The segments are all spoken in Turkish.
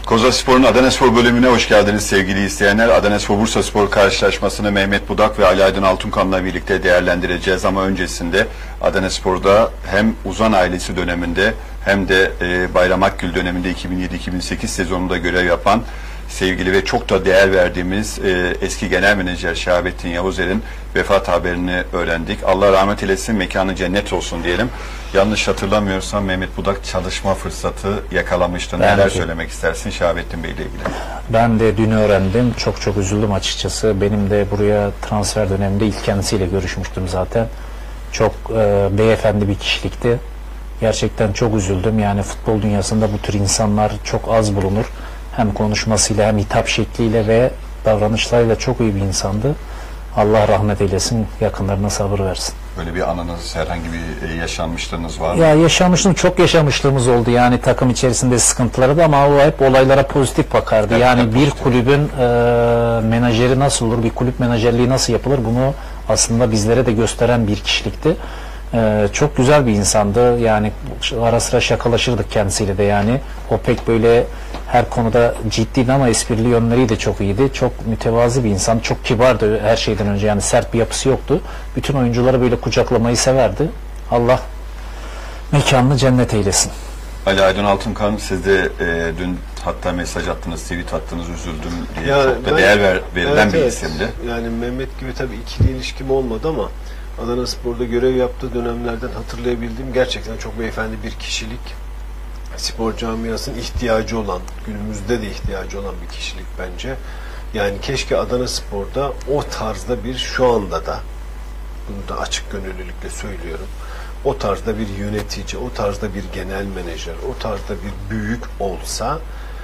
Kozaspor'un Adanaspor bölümüne hoş geldiniz sevgili izleyenler. Adanaspor Bursaspor karşılaşmasını Mehmet Budak ve Ali Aydın Altunkan'la birlikte değerlendireceğiz ama öncesinde Adanaspor'da hem Uzan ailesi döneminde hem de Bayram Akgül döneminde 2007-2008 sezonunda görev yapan sevgili ve çok da değer verdiğimiz eski genel menajer Şahabettin Yavuzer'in vefat haberini öğrendik. Allah rahmet eylesin, mekanı cennet olsun diyelim. Yanlış hatırlamıyorsam Mehmet Budak çalışma fırsatı yakalamıştı. Neler söylemek istersin Şahabettin Bey ile ilgili? Ben de dün öğrendim. Çok üzüldüm açıkçası. Benim de buraya transfer döneminde ilk kendisiyle görüşmüştüm zaten. Çok beyefendi bir kişilikti. Gerçekten çok üzüldüm. Yani futbol dünyasında bu tür insanlar çok az bulunur. Hem konuşmasıyla hem hitap şekliyle ve davranışlarıyla çok iyi bir insandı. Allah rahmet eylesin, yakınlarına sabır versin. Böyle bir anınız, herhangi bir yaşanmışlığınız var mı? Ya çok yaşamışlığımız oldu. Yani takım içerisinde sıkıntıları da ama o hep olaylara pozitif bakardı. Yani bir kulübün menajeri nasıl olur, bir kulüp menajerliği nasıl yapılır bunu aslında bizlere de gösteren bir kişilikti. Çok güzel bir insandı. Yani ara sıra şakalaşırdık kendisiyle de yani. O pek böyle her konuda ciddiydi ama esprili yönleri de çok iyiydi. Çok mütevazi bir insan. Çok kibardı her şeyden önce. Yani sert bir yapısı yoktu. Bütün oyuncuları böyle kucaklamayı severdi. Allah mekanını cennet eylesin. Ali Aydın Altunkan, siz de dün hatta mesaj attınız, tweet attınız, üzüldüm diye. Ya, çok da değer verilen bir isimdi. Yani Mehmet gibi tabii ikili ilişkim olmadı ama Adanaspor'da görev yaptığı dönemlerden hatırlayabildiğim gerçekten çok beyefendi bir kişilik. Spor camiasının ihtiyacı olan, günümüzde de ihtiyacı olan bir kişilik bence. Yani keşke Adanaspor'da o tarzda bir, şu anda da, bunu da açık gönüllülükle söylüyorum, o tarzda bir yönetici, o tarzda bir genel menajer, o tarzda bir büyük olsa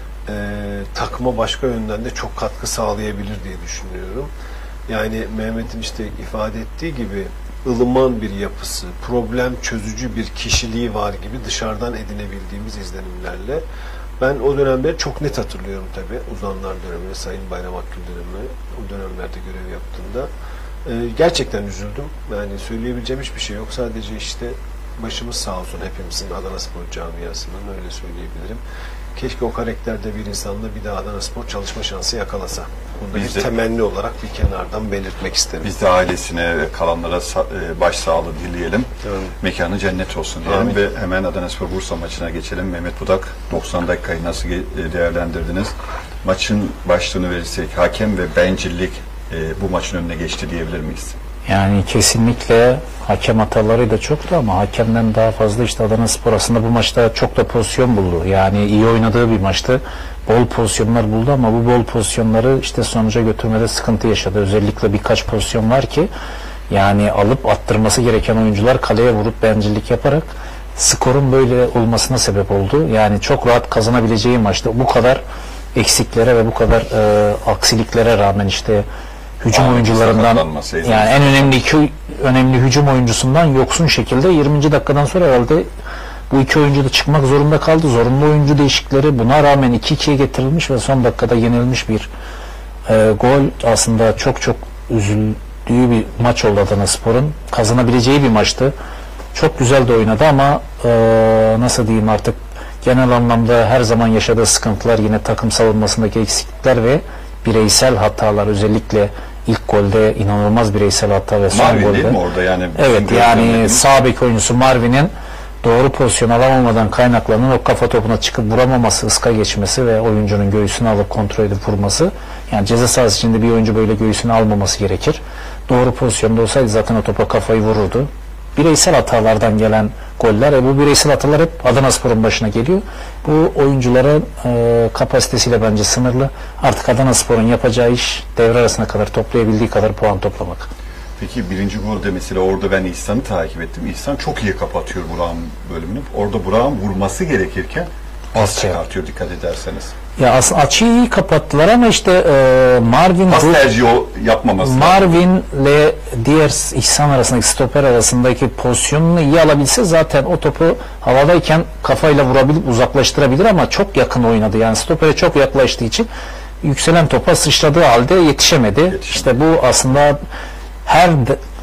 takıma başka yönden de çok katkı sağlayabilir diye düşünüyorum. Yani Mehmet'in işte ifade ettiği gibi ılıman bir yapısı, problem çözücü bir kişiliği var gibi dışarıdan edinebildiğimiz izlenimlerle. Ben o dönemleri çok net hatırlıyorum tabii. Uzanlar döneminde, Sayın Bayram Akgül döneminde, o dönemlerde görev yaptığında. Gerçekten üzüldüm. Yani söyleyebileceğim hiçbir şey yok. Sadece işte başımız sağ olsun hepimizin, Adanaspor camiasının, öyle söyleyebilirim. Keşke o karakterde bir insanla bir daha Adanaspor çalışma şansı yakalasa. Bunu bir temenni olarak bir kenardan belirtmek isterim. Biz de ailesine ve kalanlara başsağlığı dileyelim. Evet. Mekanı cennet olsun diyelim. Amin. Ve hemen Adanaspor Bursa maçına geçelim. Mehmet Budak, 90 dakikayı nasıl değerlendirdiniz? Maçın başlığını verirsek, hakem ve bencillik bu maçın önüne geçti diyebilir miyiz? Yani kesinlikle hakem hataları da çoktu ama hakemden daha fazla işte Adanaspor aslında bu maçta çok da pozisyon buldu. Yani iyi oynadığı bir maçtı. Bol pozisyonlar buldu ama bu bol pozisyonları işte sonuca götürmede sıkıntı yaşadı. Özellikle birkaç pozisyon var ki yani alıp attırması gereken oyuncular kaleye vurup bencillik yaparak skorun böyle olmasına sebep oldu. Yani çok rahat kazanabileceği maçta bu kadar eksiklere ve bu kadar aksiliklere rağmen işte hücum oyuncularından yani en önemli hücum oyuncusundan yoksun şekilde 20. dakikadan sonra herhalde bu iki oyuncu da çıkmak zorunda kaldı. Zorunlu oyuncu değişikleri buna rağmen 2-2'ye getirilmiş ve son dakikada yenilmiş bir gol. Aslında çok üzüldüğü bir maç oldu Adanaspor'un. Kazanabileceği bir maçtı. Çok güzel de oynadı ama nasıl diyeyim artık genel anlamda her zaman yaşadığı sıkıntılar, yine takım savunmasındaki eksiklikler ve bireysel hatalar, özellikle ilk golde inanılmaz bireysel hata ve son Marvin golde. Değil mi orada yani? Evet yani sağ bek oyuncusu Marvin'in doğru pozisyon alamamadan kaynaklanan o kafa topuna çıkıp vuramaması, ıska geçmesi ve oyuncunun göğsünü alıp kontrol edip vurması. Yani ceza sahası içinde bir oyuncu böyle göğsünü almaması gerekir. Doğru pozisyonda olsaydı zaten o topa kafayı vururdu. Bireysel hatalardan gelen goller, bu bireysel hatalar hep Adanaspor'un başına geliyor. Bu oyuncuların kapasitesiyle bence sınırlı. Artık Adanaspor'un yapacağı iş devre arasına kadar toplayabildiği kadar puan toplamak. Peki birinci golde mesela orada ben İhsan'ı takip ettim. İhsan çok iyi kapatıyor Burak'ın bölümünü. Orada Burak'ın vurması gerekirken pas çıkartıyor dikkat ederseniz. Ya aslında açıyı iyi kapattılar ama işte Marvin pas tercihi yapmaması. Marvin'le diğer İhsan arasındaki stoper arasındaki pozisyonunu iyi alabilse zaten o topu havadayken kafayla vurabilip uzaklaştırabilir ama çok yakın oynadı. Yani stopere çok yaklaştığı için yükselen topa sıçradığı halde yetişemedi. İşte bu aslında her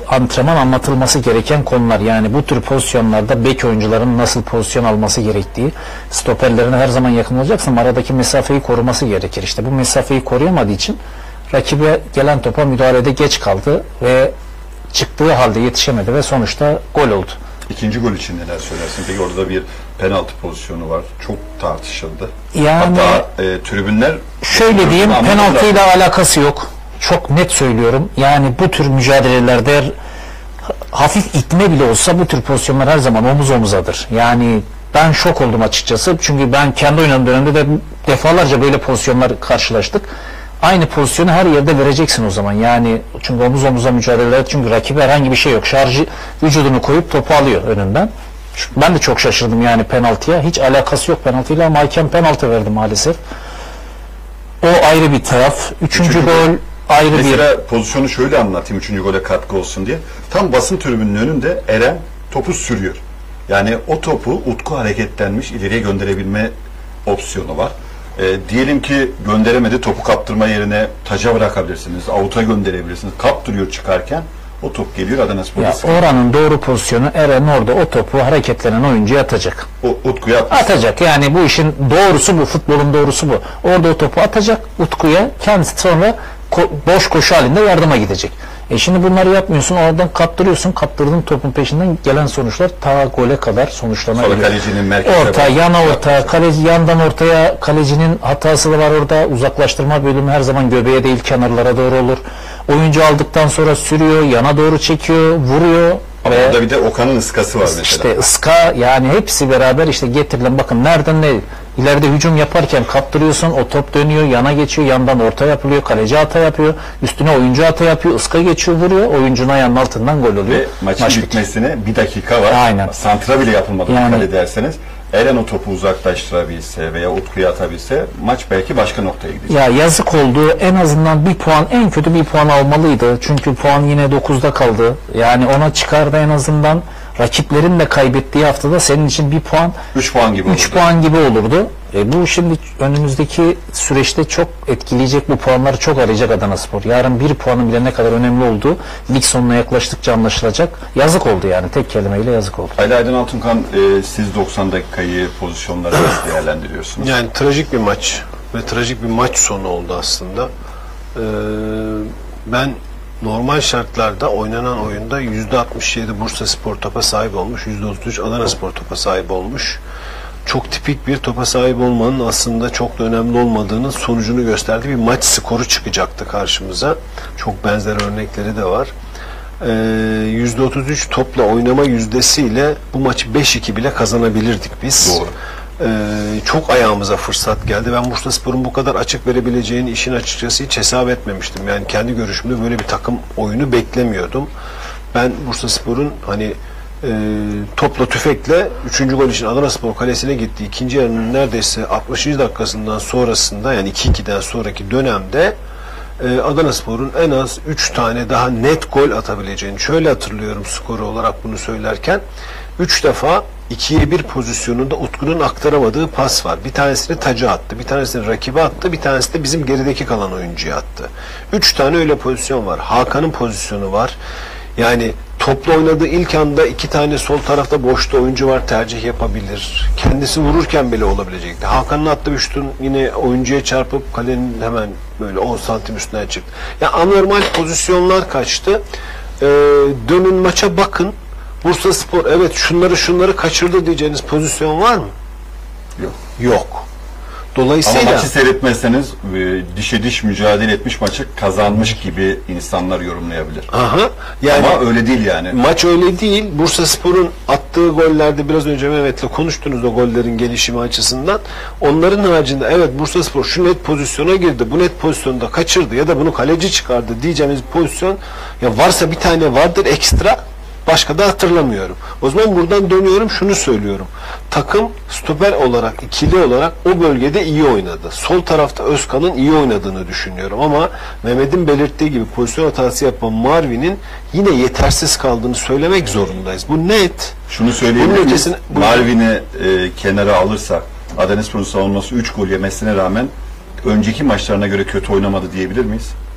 antrenman anlatılması gereken konular. Yani bu tür pozisyonlarda bek oyuncuların nasıl pozisyon alması gerektiği, stoperlerine her zaman yakın olacaksın. Aradaki mesafeyi koruması gerekir. İşte bu mesafeyi koruyamadığı için rakibe gelen topa müdahalede geç kaldı ve çıktığı halde yetişemedi ve sonuçta gol oldu. İkinci gol için neler söylersin? Peki orada bir penaltı pozisyonu var. Çok tartışıldı. Yani hatta tribünler şöyle diyeyim, penaltıyla alakası yok. Çok net söylüyorum. Yani bu tür mücadelelerde hafif itme bile olsa bu tür pozisyonlar her zaman omuz omuzadır. Yani ben şok oldum açıkçası. Çünkü ben kendi oynadığım dönemde de defalarca böyle pozisyonlar karşılaştık. Aynı pozisyonu her yerde vereceksin o zaman. Yani çünkü omuz omuza mücadeleler, çünkü rakibe herhangi bir şey yok. Şarjı vücudunu koyup topu alıyor önünden. Ben de çok şaşırdım yani penaltıya. Hiç alakası yok penaltıyla ama hakem penaltı verdi maalesef. O ayrı bir taraf. Üçüncü gol ayrı mesela pozisyonu şöyle anlatayım, üçüncü gole katkı olsun diye. Tam basın tribünün önünde Eren topu sürüyor. Yani o topu Utku hareketlenmiş ileriye gönderebilme opsiyonu var. Diyelim ki gönderemedi, topu kaptırma yerine taca bırakabilirsiniz, avuta gönderebilirsiniz. Kaptırıyor çıkarken o top geliyor Adanaspor'a. Ya oranın doğru pozisyonu, Eren orada o topu hareketlenen oyuncuya atacak. O Utku'ya atacak. Yani bu işin doğrusu bu, futbolun doğrusu bu. Orada o topu atacak Utku'ya, kendisi sonra boş koşu halinde yardıma gidecek. Şimdi bunları yapmıyorsun, oradan kaptırıyorsun, kaptırdığın topun peşinden gelen sonuçlar ta gole kadar sonuçlanabiliyor. Sonra kalecinin merkeze orta, yana orta, kaleci yandan ortaya, kalecinin hatası da var orada. Uzaklaştırma bölümü her zaman göbeğe değil kenarlara doğru olur. Oyuncu aldıktan sonra sürüyor, yana doğru çekiyor, vuruyor. Ama orada bir de Okan'ın ıskası var mesela. İşte ıska, yani hepsi beraber işte getirilen, bakın nereden ne, ileride hücum yaparken kaptırıyorsun, o top dönüyor, yana geçiyor, yandan orta yapılıyor, kaleci hata yapıyor, üstüne oyuncu hata yapıyor, ıska geçiyor, vuruyor, oyuncunun ayağının altından gol oluyor. Ve maçın bitmesine bir dakika var. Aynen. Santra bile yapılmadı yani, dikkat ederseniz. Eren o topu uzaklaştırabilse veya Utku'ya atabilse maç belki başka noktaya gidecek. Ya yazık oldu. En azından bir puan, en kötü bir puan almalıydı. Çünkü puan yine 9'da kaldı. Yani ona çıkardı en azından. Rakiplerin de kaybettiği haftada senin için bir puan 3 puan gibi 3 puan gibi olurdu. Bu şimdi önümüzdeki süreçte çok etkileyecek, bu puanları çok arayacak Adanaspor. Yarın bir puanın bile ne kadar önemli olduğu lig sonuna yaklaştıkça anlaşılacak. Yazık oldu yani, tek kelimeyle yazık oldu. Ali Aydın Altunkan, siz 90 dakikayı, pozisyonları nasıl değerlendiriyorsunuz? Yani trajik bir maç ve trajik bir maç sonu oldu aslında. Ben normal şartlarda oynanan oyunda %67 Bursaspor topa sahip olmuş, %33 Adanaspor topa sahip olmuş. Çok tipik bir topa sahip olmanın aslında çok da önemli olmadığının sonucunu gösterdiği bir maç skoru çıkacaktı karşımıza. Çok benzer örnekleri de var. %33 topla oynama yüzdesiyle bu maçı 5-2 bile kazanabilirdik biz. Doğru. Çok ayağımıza fırsat geldi. Ben Bursaspor'un bu kadar açık verebileceğini işin açıkçası hiç hesap etmemiştim. Yani kendi görüşümde böyle bir takım oyunu beklemiyordum. Ben Bursaspor'un hani topla tüfekle 3. gol için Adanaspor kalesine gitti. İkinci yarının neredeyse 60. dakikasından sonrasında, yani 2-2'den sonraki dönemde Adanaspor'un en az 3 tane daha net gol atabileceğini, şöyle hatırlıyorum skoru olarak bunu söylerken, 3 defa 2'ye 1 pozisyonunda Utku'nun aktaramadığı pas var. Bir tanesini taca attı, bir tanesini rakibe attı, bir tanesi de bizim gerideki kalan oyuncuya attı. 3 tane öyle pozisyon var. Hakan'ın pozisyonu var. Yani topla oynadığı ilk anda 2 tane sol tarafta boşta oyuncu var, tercih yapabilir. Kendisi vururken bile olabilecekti. Hakan'ın attığı bir şutun yine oyuncuya çarpıp kalenin hemen böyle 10 santim üstünden çıktı. Yani anormal pozisyonlar kaçtı. Dönün maça bakın. Bursaspor evet şunları kaçırdı diyeceğiniz pozisyon var mı? Yok. Yok. Dolayısıyla ama maçı seyretmezseniz dişe diş mücadele etmiş, maçı kazanmış gibi insanlar yorumlayabilir. Aha, yani ama öyle değil yani. Maç öyle değil. Bursaspor'un attığı gollerde biraz önce Mehmet'le konuştunuz o gollerin gelişimi açısından. Onların haricinde evet Bursaspor şu net pozisyona girdi, bu net pozisyonda kaçırdı ya da bunu kaleci çıkardı diyeceğimiz pozisyon ya varsa bir tane vardır ekstra. Başka da hatırlamıyorum. O zaman buradan dönüyorum, şunu söylüyorum. Takım stoper olarak, ikili olarak o bölgede iyi oynadı. Sol tarafta Özkan'ın iyi oynadığını düşünüyorum ama Mehmet'in belirttiği gibi pozisyon hatası yapan Marvin'in yine yetersiz kaldığını söylemek zorundayız. Bu net. Şunu söyleyebiliriz. Marvin'i kenara alırsak Adanaspor'un savunması 3 gol yemesine rağmen önceki maçlarına göre kötü oynamadı diyebilir miyiz?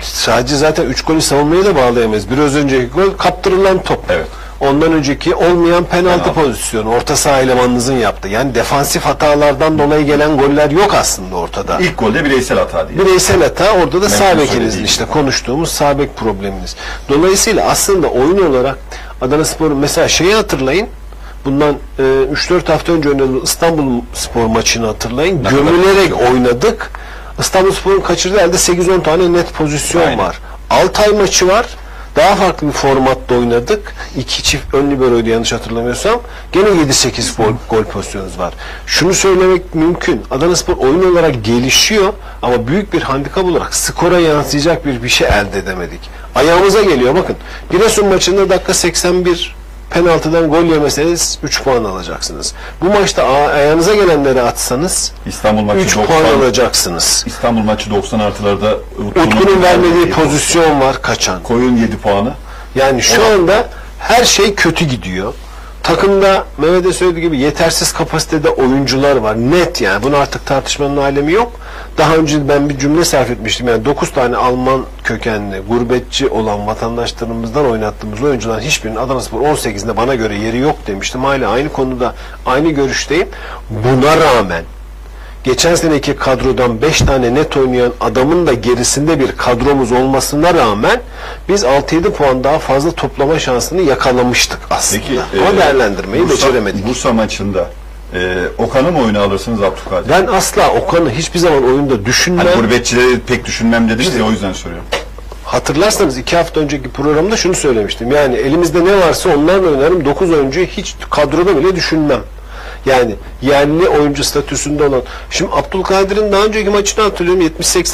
sadece zaten 3 golü savunmayı da bağlayamayız. Biraz önceki gol kaptırılan top. Evet. Ondan önceki olmayan penaltı pozisyonu. Orta saha elemanınızın yaptı. Yani defansif hatalardan dolayı gelen goller yok aslında ortada. İlk golde bireysel hata diye. Bireysel hata, orada da sağ bekinizin söylediğim işte konuştuğumuz sağ bek probleminiz. Dolayısıyla aslında oyun olarak Adanaspor'un mesela şeyi hatırlayın. Bundan 3-4 hafta önce oynadığı İstanbul Spor maçını hatırlayın. Gömülerek oynadık. İstanbulspor'un kaçırdığı elde 8-10 tane net pozisyon Aynen. var. Altay maçı var. Daha farklı bir formatta oynadık. 2 çift ön liberoydu yanlış hatırlamıyorsam. Gene 7-8 gol pozisyonumuz var. Şunu söylemek mümkün. Adanaspor oyun olarak gelişiyor ama büyük bir handikap olarak skora yansıyacak bir şey elde edemedik. Ayağımıza geliyor bakın. Giresun maçında dakika 81 penaltıdan gol yemeseniz 3 puan alacaksınız. Bu maçta ayağınıza gelenleri atsanız İstanbul maçı 3 90, puan alacaksınız. İstanbul maçı 90 artılarda Utku'nun vermediği pozisyon var kaçan. Koyun 7 puanı. Yani şu anda her şey kötü gidiyor. Takımda Mehmet'e söylediği gibi yetersiz kapasitede oyuncular var. Net yani. Bunu artık tartışmanın alemi yok. Daha önce ben bir cümle sarf etmiştim. Yani 9 tane Alman kökenli, gurbetçi olan vatandaşlarımızdan oynattığımız oyuncuların hiçbirinin Adanaspor 18'inde bana göre yeri yok demiştim. Hala aynı konuda aynı görüşteyim. Buna rağmen geçen seneki kadrodan 5 tane net oynayan adamın da gerisinde bir kadromuz olmasına rağmen biz 6-7 puan daha fazla toplama şansını yakalamıştık aslında. Peki, ama değerlendirmeyi beceremedik. Bursa maçında Okan'ı mı oyuna alırsınız Abdülkadir? Ben asla Okan'ı hiçbir zaman oyunda düşünmem. Hani gurbetçileri pek düşünmem dediniz ya, o yüzden soruyorum. Hatırlarsanız 2 hafta önceki programda şunu söylemiştim. Yani elimizde ne varsa onlarla oynarım. 9 oyuncuyu hiç kadroda bile düşünmem. Yani yerli oyuncu statüsünde olan. Şimdi Abdülkadir'in daha önceki maçını hatırlıyorum.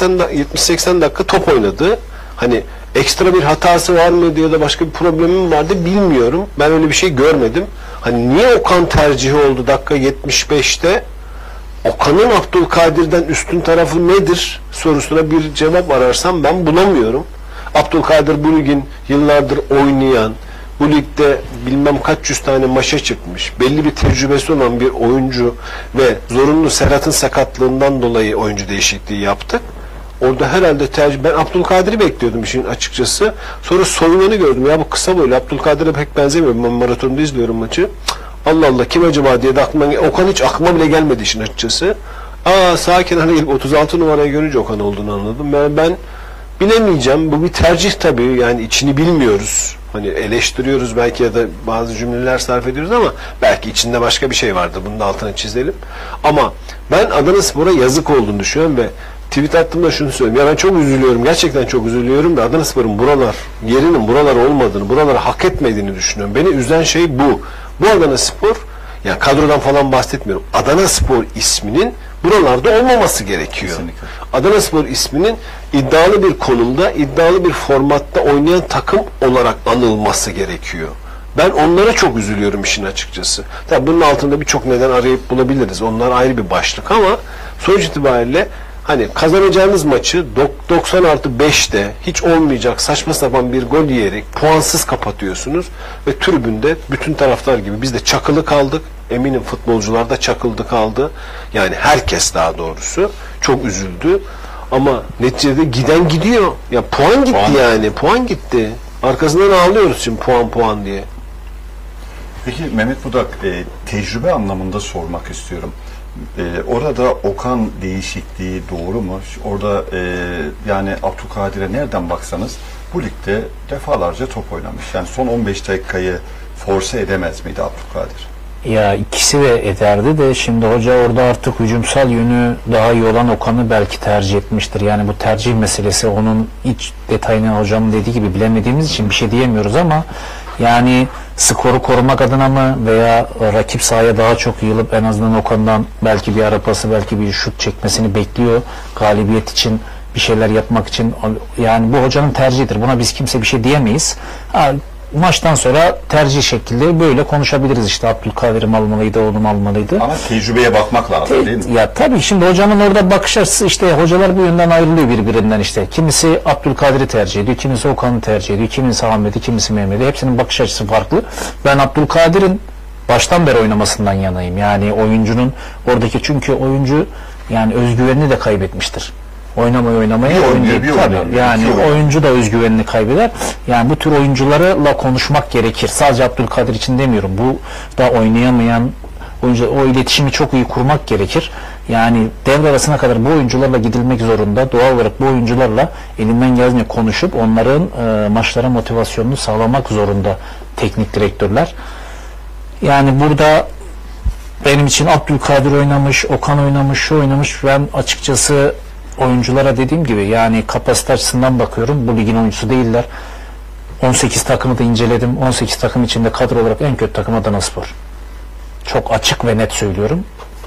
70-80 dakika top oynadı. Hani ekstra bir hatası var mıydı ya da başka bir problemi mi vardı bilmiyorum. Ben öyle bir şey görmedim. Hani niye Okan tercihi oldu dakika 75'te? Okan'ın Abdülkadir'den üstün tarafı nedir sorusuna bir cevap ararsam ben bulamıyorum. Abdülkadir bu ligin yıllardır oynayan, bu ligde bilmem kaç yüz tane maça çıkmış, belli bir tecrübesi olan bir oyuncu ve zorunlu Serhat'ın sakatlığından dolayı oyuncu değişikliği yaptık. Orada herhalde ben Abdülkadir'i bekliyordum işin açıkçası. Sonra Soyunan'ı gördüm. Ya bu kısa boylu Abdülkadir'e pek benzemiyor. Ben maratonda izliyorum maçı. Allah Allah kim acaba diye de aklıma Okan hiç aklıma bile gelmedi işin açıkçası. Sağ kenara gelip 36 numarayı görünce Okan olduğunu anladım. Ben bilemeyeceğim. Bu bir tercih tabii. Yani içini bilmiyoruz. Hani eleştiriyoruz belki ya da bazı cümleler sarf ediyoruz ama belki içinde başka bir şey vardır. Bunun da altını çizelim. Ama ben Adanaspor'a yazık olduğunu düşünüyorum ve tweet attığımda şunu söyleyeyim. Ya ben çok üzülüyorum. Gerçekten çok üzülüyorum da Adanaspor'un yerinin buralar olmadığını, buraları hak etmediğini düşünüyorum. Beni üzen şey bu. Bu Adanaspor, yani kadrodan falan bahsetmiyorum. Adanaspor isminin buralarda olmaması gerekiyor. Kesinlikle. Adanaspor isminin iddialı bir konumda, iddialı bir formatta oynayan takım olarak anılması gerekiyor. Ben onlara çok üzülüyorum işin açıkçası. Tabii bunun altında birçok neden arayıp bulabiliriz. Onlar ayrı bir başlık ama sonuç itibariyle hani kazanacağınız maçı 90+5'te hiç olmayacak saçma sapan bir gol yiyerek puansız kapatıyorsunuz ve tribünde bütün taraftar gibi biz de çakılı kaldık. Eminim futbolcular da çakıldı kaldı. Yani herkes daha doğrusu çok üzüldü. Ama neticede giden gidiyor. Ya puan gitti yani. Puan gitti. Arkasından ağlıyoruz şimdi puan diye. Peki Mehmet Budak, tecrübe anlamında sormak istiyorum. Orada Okan değişikliği doğru mu? Orada yani Abdülkadir'e nereden baksanız bu ligde defalarca top oynamış. Yani son 15 dakikayı force edemez miydi Abdülkadir? Ya ikisi de ederdi de şimdi hoca orada artık hücumsal yönü daha iyi olan Okan'ı belki tercih etmiştir. Yani bu tercih meselesi onun iç detayını hocamın dediği gibi bilemediğimiz için bir şey diyemiyoruz ama yani skoru korumak adına mı veya rakip sahaya daha çok yığılıp en azından Okan'dan belki bir ara pası belki bir şut çekmesini bekliyor galibiyet için bir şeyler yapmak için, yani bu hocanın tercihidir. Buna biz kimse bir şey diyemeyiz. Maçtan sonra tercih şekilde böyle konuşabiliriz işte Abdülkadir'i mi almalıydı, onu mu almalıydı. Ama tecrübeye bakmak lazım değil mi? Ya tabii şimdi hocanın orada bakış açısı işte hocalar bu yönden ayrılıyor birbirinden işte. Kimisi Abdülkadir'i tercih ediyor, kimisi Okan'ı tercih ediyor, kimisi Ahmet'i, kimisi Mehmet'i. Hepsinin bakış açısı farklı. Ben Abdülkadir'in baştan beri oynamasından yanayım. Yani oyuncunun oradaki çünkü oyuncu yani özgüvenini de kaybetmiştir. oynamaya Bir oynuyor, oynayıp bir tabii oynamıyor, yani iki oynuyor. oyuncu da özgüvenini kaybeder. Yani bu tür oyuncularla konuşmak gerekir. Sadece Abdülkadir için demiyorum. Bu da oynayamayan oyuncu, o iletişimi çok iyi kurmak gerekir. Yani devre arasına kadar bu oyuncularla gidilmek zorunda. Doğal olarak bu oyuncularla elinden geldiğince konuşup onların maçlara motivasyonunu sağlamak zorunda teknik direktörler. Yani burada benim için Abdülkadir oynamış, Okan oynamış, şu oynamış. Ben açıkçası oyunculara dediğim gibi yani kapasite açısından bakıyorum. Bu ligin oyuncusu değiller. 18 takımı da inceledim. 18 takım içinde kadro olarak en kötü takım Adanaspor. Çok açık ve net söylüyorum.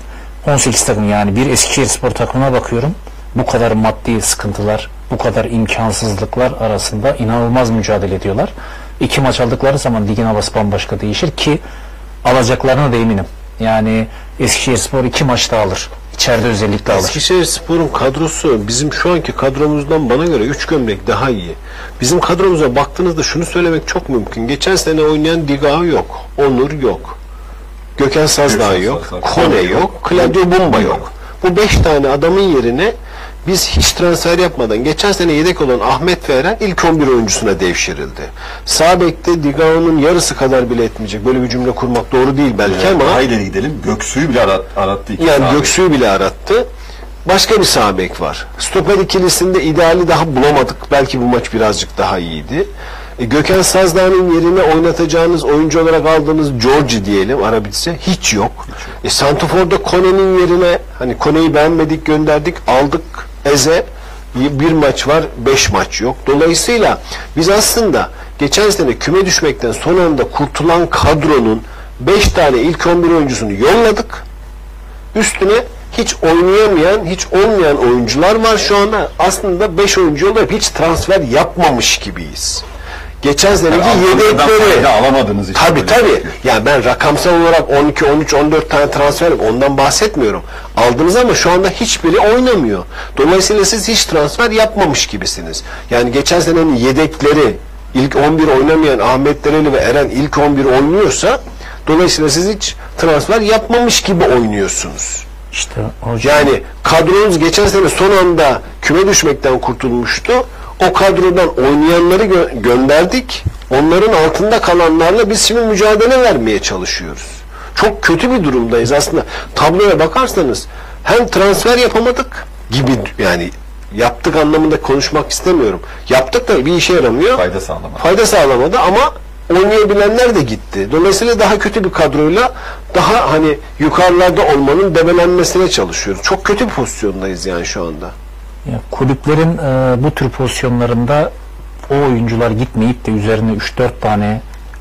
18 takım yani bir Eskişehirspor takımına bakıyorum. Bu kadar maddi sıkıntılar, bu kadar imkansızlıklar arasında inanılmaz mücadele ediyorlar. 2 maç aldıkları zaman ligin havası bambaşka değişir ki alacaklarına da eminim. Yani Eskişehirspor 2 maçta alır. İçeride özellikle alır. Eskişehirspor'un kadrosu bizim şu anki kadromuzdan bana göre 3 gömlek daha iyi. Bizim kadromuza baktığınızda şunu söylemek çok mümkün. Geçen sene oynayan Digao yok. Onur yok. Gökhan Sazdağ yok. Kone yok. Claudio Bumba yok. Bu 5 tane adamın yerine biz hiç transfer yapmadan geçen sene yedek olan Ahmet ve Eren ilk 11 oyuncusuna devşirildi. Sağ bekte Digao'nun yarısı kadar bile etmeyecek. Böyle bir cümle kurmak doğru değil belki ama Daha ileri gidelim. Göksu'yu bile arattı. yani Göksu'yu bile arattı. Başka bir sağ bek var. Stoper ikilisinde ideali daha bulamadık. Belki bu maç birazcık daha iyiydi. Gökhan Sazdağ'ın yerine oynatacağınız oyuncu olarak aldığınız Georgi diyelim Arabitse hiç yok. Santofor'da Kone'nin yerine hani Kone'yi beğenmedik gönderdik aldık Eze bir maç var 5 maç yok. Dolayısıyla biz aslında geçen sene küme düşmekten son anda kurtulan kadronun 5 tane ilk 11 oyuncusunu yolladık. Üstüne hiç oynayamayan, hiç olmayan oyuncular var şu anda. Aslında 5 oyuncu yollayıp hiç transfer yapmamış gibiyiz. Geçen seneki yedekleri alamadınız işte. Tabii. Yani ben rakamsal olarak 12, 13, 14 tane transfer ondan bahsetmiyorum. Aldınız ama şu anda hiçbiri oynamıyor. Dolayısıyla siz hiç transfer yapmamış gibisiniz. Yani geçen senenin yedekleri ilk 11 oynamayan Ahmet Dereli ve Eren ilk 11 oynuyorsa dolayısıyla siz hiç transfer yapmamış gibi oynuyorsunuz. İşte hocam. Yani kadronuz geçen sene son anda küme düşmekten kurtulmuştu. O kadrodan oynayanları gönderdik. Onların altında kalanlarla biz şimdi mücadele vermeye çalışıyoruz. Çok kötü bir durumdayız aslında. Tabloya bakarsanız hem transfer yapamadık gibi yani yaptık anlamında konuşmak istemiyorum. Yaptık da bir işe yaramıyor. Fayda sağlamadı ama oynayabilenler de gitti. Dolayısıyla daha kötü bir kadroyla daha hani yukarılarda olmanın debelenmesine çalışıyoruz. Çok kötü bir pozisyondayız yani şu anda. Ya, kulüplerin bu tür pozisyonlarında o oyuncular gitmeyip de üzerine 3-4 tane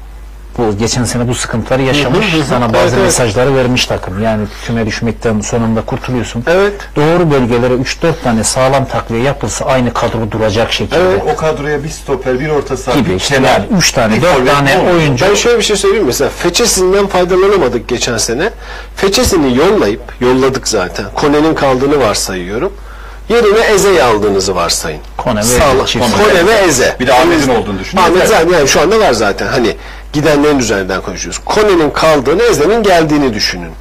bu geçen sene bu sıkıntıları yaşamış. Sana bazı mesajları vermiş takım. Yani küme düşmekten sonunda kurtuluyorsun. Evet. Doğru bölgelere 3-4 tane sağlam takviye yapılsa aynı kadro duracak şekilde. Evet. O kadroya bir stoper, bir orta saha, Gibi bir işte kenar, yani 3 tane, bir 4 forvet tane olmuyor. oyuncu. Ben şöyle bir şey söyleyeyim mesela Feçesi'nden faydalanamadık geçen sene. Feçesi'ni yolladık zaten. Kone'nin kaldığını varsayıyorum. Yerine Eze'yi aldığınızı varsayın. Kone ve Sağlam. çift. Kone ve Eze. Bir de Ahmet'in olduğunu düşünün. Ahmet zaten yani şu anda var zaten. Hani gidenlerin üzerinden konuşuyoruz. Kone'nin kaldığını, Eze'nin geldiğini düşünün.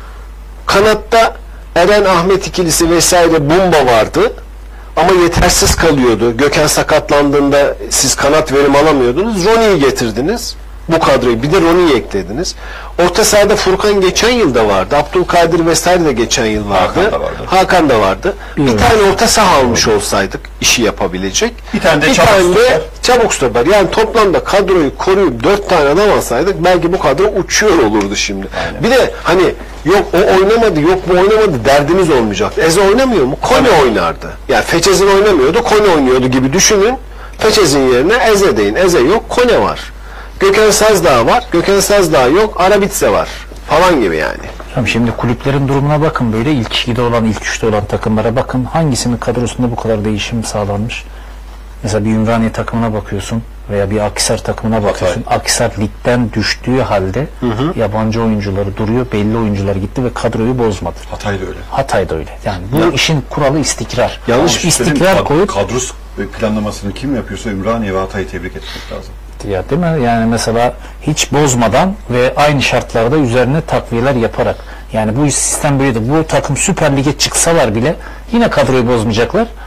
Kanatta Eren Ahmet ikilisi vesaire Bumba vardı. Ama yetersiz kalıyordu. Gökhan sakatlandığında siz kanat verim alamıyordunuz. Roni'yi getirdiniz. Bu kadroyu. Bir de Roni'yi eklediniz. Orta sahada Furkan geçen yıl da vardı. Abdülkadir vesaire de geçen yıl vardı. Hakan da vardı. Bir tane orta saha almış olsaydık işi yapabilecek. Bir tane de çabuk stoper. Yani toplamda kadroyu koruyup 4 tane adam alsaydık belki bu kadro uçuyor olurdu şimdi. Aynen. Bir de hani yok o oynamadı, yok bu oynamadı derdiniz olmayacaktı. Eze oynamıyor mu? Kone oynardı. Yani Feçezin oynamıyordu, Kone oynuyordu gibi düşünün. Feçezin yerine Eze deyin. Eze yok, Kone var. Gökhan Sazdağ var. Gökhan Sazdağ yok. Arabitse var. Falan gibi yani. Tamam, şimdi kulüplerin durumuna bakın, böyle ilk 2'de olan, ilk 3'te olan takımlara bakın. Hangisinin kadrosunda bu kadar değişim sağlanmış? Mesela bir Ümraniye takımına bakıyorsun veya bir Akhisar takımına bakıyorsun. Akhisar ligden düştüğü halde yabancı oyuncuları duruyor. Belli oyuncular gitti ve kadroyu bozmadı. Hatay'da öyle. Hatay'da öyle. Yani bu işin kuralı istikrar. Yanlış istikrar koyup kadro planlamasını kim yapıyorsa Ümraniye ve Hatay'ı tebrik etmek lazım. Ya değil mi? Yani mesela hiç bozmadan ve aynı şartlarda üzerine takviyeler yaparak. Yani bu sistem böyledir. Bu takım Süper Lig'e çıksalar bile yine kadroyu bozmayacaklar.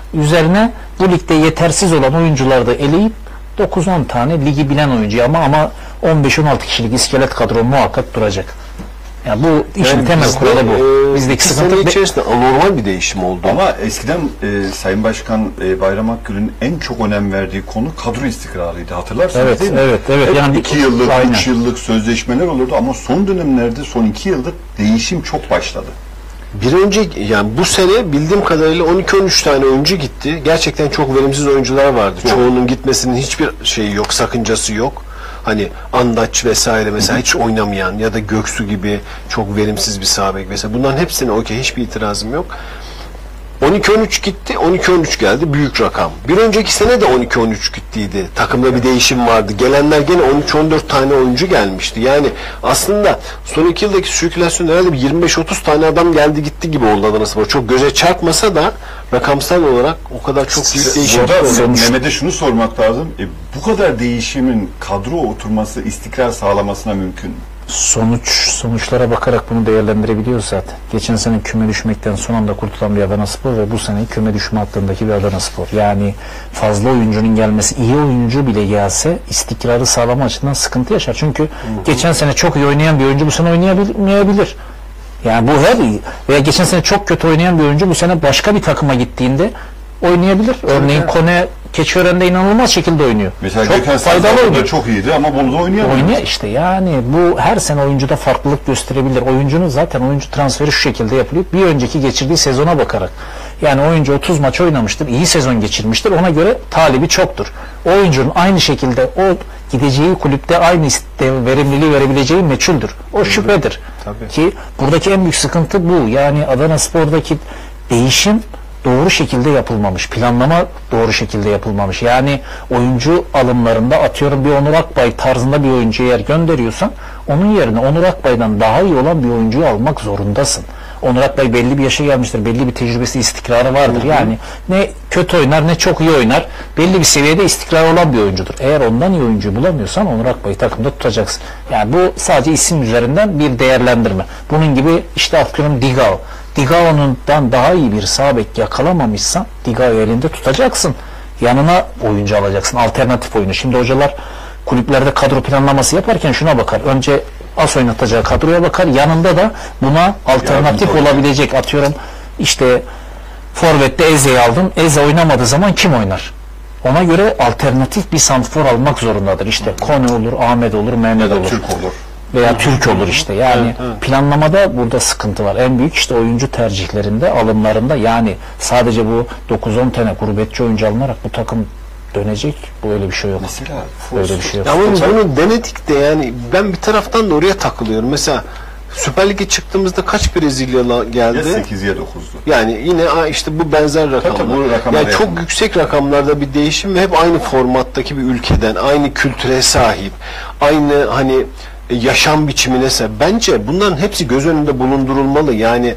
Üzerine bu ligde yetersiz olan oyuncuları da eleyip 9-10 tane ligi bilen oyuncu ama 15-16 kişilik iskelet kadro muhakkak duracak. Yani bu işin temel kuralı bu. Bizdeki iki sıkıntı sene içerisinde anormal bir değişim oldu. Ama eskiden Sayın Başkan Bayram Akgül'ün en çok önem verdiği konu kadro istikrarıydı. Hatırlarsınız Evet, değil mi? evet. Hep Yani 2 yıllık, aynen. 3 yıllık sözleşmeler olurdu ama son dönemlerde, son 2 yıldır değişim çok başladı. Bir önce yani bu sene bildiğim kadarıyla 12-13 tane oyuncu gitti. Gerçekten çok verimsiz oyuncular vardı. Çoğunun gitmesinin hiçbir şeyi yok, sakıncası yok. Hani Andaç vesaire mesela hiç oynamayan ya da Göksu gibi çok verimsiz bir sağ bek mesela. Bunların hepsine okey, hiçbir itirazım yok. 12-13 gitti, 12-13 geldi. Büyük rakam. Bir önceki sene de 12-13 gittiydi. Takımda bir değişim vardı. Gelenler gene 13-14 tane oyuncu gelmişti. Yani aslında son 2 yıldaki sirkülasyon herhalde bir 25-30 tane adam geldi gitti gibi oldu Adanaspor. Çok göze çarpmasa da rakamsal olarak o kadar çok büyük değişim Burada oldu. Mehmet'e şunu sormak lazım. Bu kadar değişimin kadro oturması, istikrar sağlamasına mümkün mü? Sonuçlara bakarak bunu değerlendirebiliyoruz zaten. Geçen sene küme düşmekten son anda kurtulan bir Adanaspor ve bu sene küme düşme hattındaki bir Adanaspor. Yani fazla oyuncunun gelmesi, iyi oyuncu bile gelse istikrarı sağlama açısından sıkıntı yaşar. Çünkü geçen sene çok iyi oynayan bir oyuncu bu sene oynayamayabilir. Yani bu her veya geçen sene çok kötü oynayan bir oyuncu bu sene başka bir takıma gittiğinde oynayabilir. Örneğin Kone Keçiören'de inanılmaz şekilde oynuyor. Mesela çok Gökhan faydalı Sazlar oynuyor. da çok iyiydi ama Bolu'da oynayamadı. Oynuyor işte yani bu her sene oyuncuda farklılık gösterebilir. Oyuncunun zaten oyuncu transferi şu şekilde yapılıyor. Bir önceki geçirdiği sezona bakarak. Yani oyuncu 30 maç oynamıştır, iyi sezon geçirmiştir. Ona göre talibi çoktur. O oyuncunun aynı şekilde o gideceği kulüpte aynı verimliliği verebileceği meçhuldür. O şüphedir. Tabii. Ki buradaki en büyük sıkıntı bu. Yani Adanaspor'daki değişim doğru şekilde yapılmamış. Planlama doğru şekilde yapılmamış. Yani oyuncu alımlarında atıyorum bir Onur Akbay tarzında bir oyuncuyu eğer gönderiyorsan onun yerine Onur Akbay'dan daha iyi olan bir oyuncuyu almak zorundasın. Onur Akbay belli bir yaşa gelmiştir. Belli bir tecrübesi, istikrarı vardır. Yani ne kötü oynar ne çok iyi oynar. Belli bir seviyede istikrar olan bir oyuncudur. Eğer ondan iyi oyuncuyu bulamıyorsan Onur Akbay'ı takımda tutacaksın. Yani bu sadece isim üzerinden bir değerlendirme. Bunun gibi işte atıyorum Digao. Digao'ndan daha iyi bir sağ bek yakalamamışsan Digao'yu elinde tutacaksın. Yanına oyuncu alacaksın. Alternatif oyunu. Şimdi hocalar kulüplerde kadro planlaması yaparken şuna bakar. Önce az oynatacağı kadroya bakar. Yanında da buna alternatif olabilecek. Atıyorum işte forvette Eze'yi aldın. Eze oynamadığı zaman kim oynar? Ona göre alternatif bir santrfor almak zorundadır. İşte Kone olur, Ahmet olur, Mehmet olur. Türk olur. Veya Türk olur işte. Yani planlamada burada sıkıntı var. En büyük işte oyuncu tercihlerinde, alımlarında. Yani sadece bu 9-10 tane gurbetçi oyuncu alınarak bu takım dönecek. Böyle bir şey yok. Mesela Böyle bir şey yok. Ya ama biz bunu denedik de yani ben bir taraftan da oraya takılıyorum. Mesela Süper Lig'e çıktığımızda kaç Brezilyalı ya geldi? 8 ya 9'du. Yani yine işte bu benzer rakamlar. Tabii, bu rakamlara yani çok yakın. yüksek rakamlarda bir değişim ve hep aynı formattaki bir ülkeden, aynı kültüre sahip, aynı hani yaşam biçimine sahip. Bence bunların hepsi göz önünde bulundurulmalı. Yani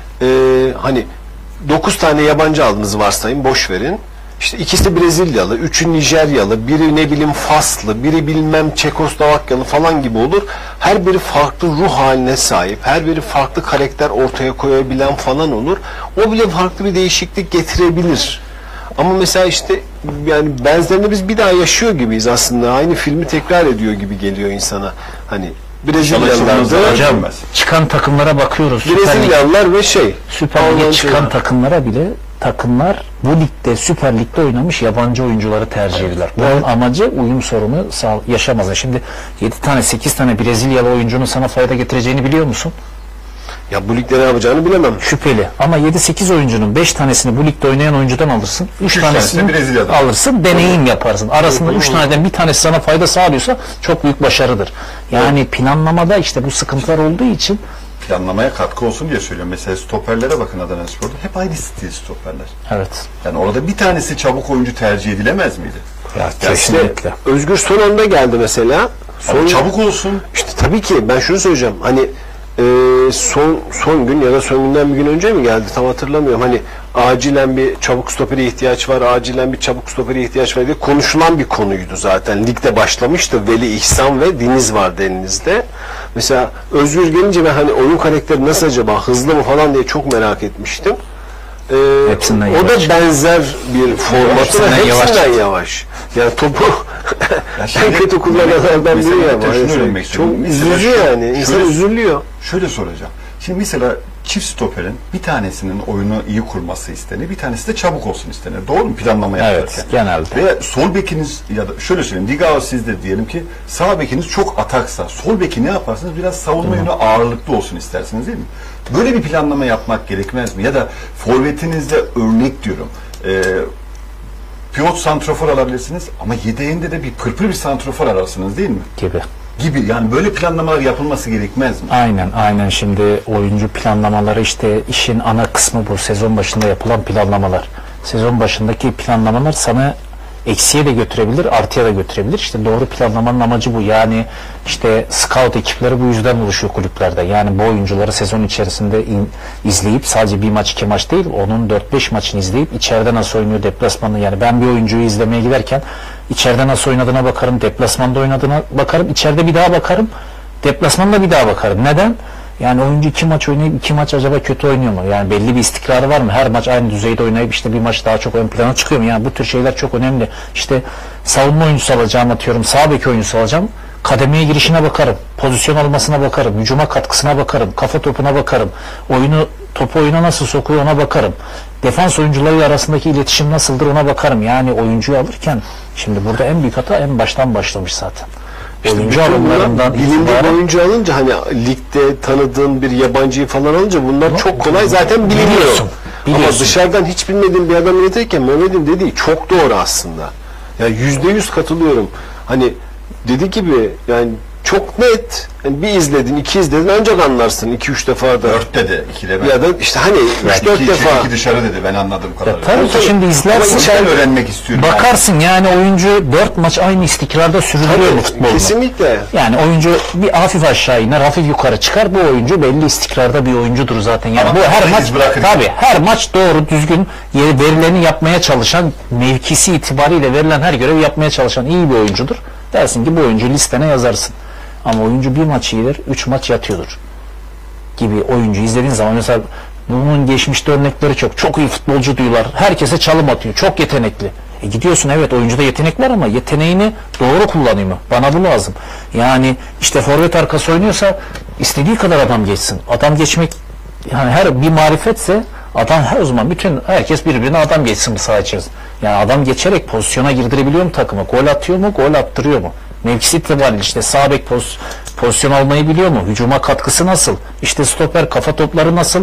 hani 9 tane yabancı aldınız varsayın, boş verin. İşte ikisi Brezilyalı, üçü Nijeryalı, biri ne bileyim Faslı, biri bilmem Çekoslovakyalı falan gibi olur. Her biri farklı ruh haline sahip, her biri farklı karakter ortaya koyabilen falan olur. O bile farklı bir değişiklik getirebilir. Ama mesela işte yani benzerini biz bir daha yaşıyor gibiyiz aslında. Aynı filmi tekrar ediyor gibi geliyor insana. Hani Brezilyalılar Hocam çıkan takımlara bakıyoruz. Brezilyalılar ve Süper Lig'e çıkan takımlara bile takımlar bu ligde Süper Lig'de oynamış yabancı oyuncuları tercih ediyorlar. Bunun amacı uyum sorunu yaşamazlar. Şimdi 7 tane 8 tane Brezilyalı oyuncunun sana fayda getireceğini biliyor musun? Ya bu ligde ne yapacağını bilemem. Şüpheli. Ama 7-8 oyuncunun 5 tanesini bu ligde oynayan oyuncudan alırsın. 3 tanesini Brezilya'dan alırsın. Deneyim yaparsın. Arasında 3 taneden bir tanesi sana fayda sağlıyorsa çok büyük başarıdır. Yani planlamada işte bu sıkıntılar olduğu için planlamaya katkı olsun diye söylüyorum. Mesela stoperlere bakın Adanaspor'da. Hep aynı stil stoperler. evet. Yani orada bir tanesi çabuk oyuncu tercih edilemez miydi? Ya İşte kesinlikle. Özgür son anda geldi mesela. Ama çabuk olsun. İşte tabii ki ben şunu söyleyeceğim. Hani son gün ya da son günden bir gün önce mi geldi tam hatırlamıyorum. Hani acilen bir çabuk stopere ihtiyaç var, acilen bir çabuk stopere ihtiyaç var diye konuşulan bir konuydu zaten. Ligde başlamıştı. Veli İhsan ve Deniz vardı elinizde. Mesela Özgür gelince ben hani oyun karakteri nasıl acaba, hızlı mı falan diye çok merak etmiştim. Hepsinden o yavaş. da benzer bir formatı ve hepsinden yavaş. Yani topu en kötü kullananlardan biri ama. Çok üzücü yani. İnsan üzülüyor. Şöyle soracağım. Şimdi mesela çift stoperin bir tanesinin oyunu iyi kurması istenir, bir tanesi de çabuk olsun istenir. Doğru mu planlama yaparken? Evet, genelde. Ve sol bekiniz ya da şöyle söyleyeyim, Digao sizde diyelim ki sağ bekiniz çok ataksa, sol beki ne yaparsınız? Biraz savunma yönü ağırlıklı olsun istersiniz değil mi? Böyle bir planlama yapmak gerekmez mi? Ya da forvetinizde örnek diyorum. Pivot santrofor alabilirsiniz ama yedeğinde de bir pırpır bir santrofor ararsınız değil mi? Gibi yani böyle planlamalar yapılması gerekmez mi? Aynen şimdi oyuncu planlamaları işte işin ana kısmı bu. Sezon başında yapılan planlamalar. Sezon başındaki planlamalar sana eksiye de götürebilir, artıya da götürebilir. İşte doğru planlamanın amacı bu. Yani işte scout ekipleri bu yüzden oluşuyor kulüplerde. Yani bu oyuncuları sezon içerisinde izleyip sadece bir maç iki maç değil, onun 4-5 maçını izleyip içeride nasıl oynuyor, deplasmanda. Yani ben bir oyuncuyu izlemeye giderken içeride nasıl oynadığına bakarım, deplasmanda oynadığına bakarım, içeride bir daha bakarım, deplasmanda bir daha bakarım. Neden? Yani oyuncu 2 maç oynayıp 2 maç acaba kötü oynuyor mu? Yani belli bir istikrarı var mı? Her maç aynı düzeyde oynayıp işte bir maç daha çok ön plana çıkıyor mu? Yani bu tür şeyler çok önemli. İşte savunma oyuncusu alacağım atıyorum, sağ bek oyuncusu alacağım. Kademeye girişine bakarım, pozisyon almasına bakarım, hücuma katkısına bakarım, kafa topuna bakarım, topu oyuna nasıl sokuyor ona bakarım. Defans oyuncuları arasındaki iletişim nasıldır ona bakarım. Yani oyuncuyu alırken şimdi burada en büyük hata en baştan başlamış zaten. İşte oyuncu alımlarından bilindik oyuncu alınca hani ligde tanıdığın bir yabancıyı falan alınca bunlar çok kolay zaten biliniyor. Ama dışarıdan hiç bilmediğin bir adam yönetirken Mehmet'in dediği çok doğru aslında. Yani %100 katılıyorum. Hani dediği gibi yani çok net. Yani bir izledin, iki izledin ancak anlarsın 2-3 defa da. 4 dedi, 2 de ben. Ya da işte hani 3-4 defa. 2 dışarı dedi ben anladığım kadarıyla. Tabii ki şimdi izlersin. Ben öğrenmek istiyorum. Bakarsın yani oyuncu 4 maç aynı istikrarda sürdürüyor bu futbolunu. Kesinlikle. Yani oyuncu bir hafif aşağı iner, hafif yukarı çıkar. Bu oyuncu belli istikrarda bir oyuncudur zaten. Yani ama bu her maç tabii her maç doğru düzgün verilerini yapmaya çalışan, mevkisi itibariyle verilen her görevi yapmaya çalışan iyi bir oyuncudur. Dersin ki bu oyuncu listene yazarsın. Ama oyuncu bir maç iyidir, 3 maç yatıyordur gibi oyuncu izlediğin zaman mesela bunun geçmişte örnekleri çok. Çok iyi futbolcu diyorlar. Herkese çalım atıyor. Çok yetenekli. Gidiyorsun evet oyuncuda yetenek var ama yeteneğini doğru kullanıyor mu? Bana bu lazım. Yani işte forvet arkası oynuyorsa istediği kadar adam geçsin. Adam geçmek yani her bir marifetse adam o zaman herkes birbirine adam geçsin bu saha içerisinde. Yani adam geçerek pozisyona girdirebiliyor mu takımı? Gol atıyor mu? Gol attırıyor mu? Mevkisi itibariyle işte sağ bek pozisyon almayı biliyor mu? Hücuma katkısı nasıl? İşte stoper kafa topları nasıl?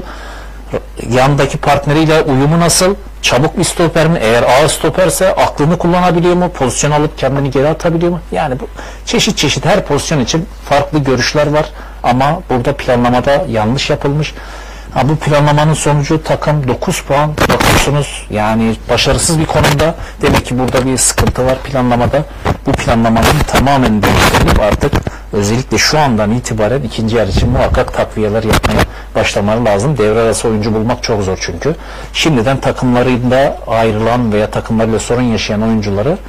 Yandaki partneriyle uyumu nasıl? Çabuk bir stoper mi? Eğer ağır stoperse aklını kullanabiliyor mu? Pozisyon alıp kendini geri atabiliyor mu? Yani bu çeşit her pozisyon için farklı görüşler var ama burada planlamada yanlış yapılmış. Bu planlamanın sonucu takım 9 puan bakıyorsunuz yani başarısız bir konumda. Demek ki burada bir sıkıntı var planlamada. Bu planlamanın tamamen değiştirilip artık özellikle şu andan itibaren ikinci yarı için muhakkak takviyeler yapmaya başlamaları lazım. Devre arası oyuncu bulmak çok zor çünkü. Şimdiden takımlarında ayrılan veya takımlarıyla sorun yaşayan oyuncuları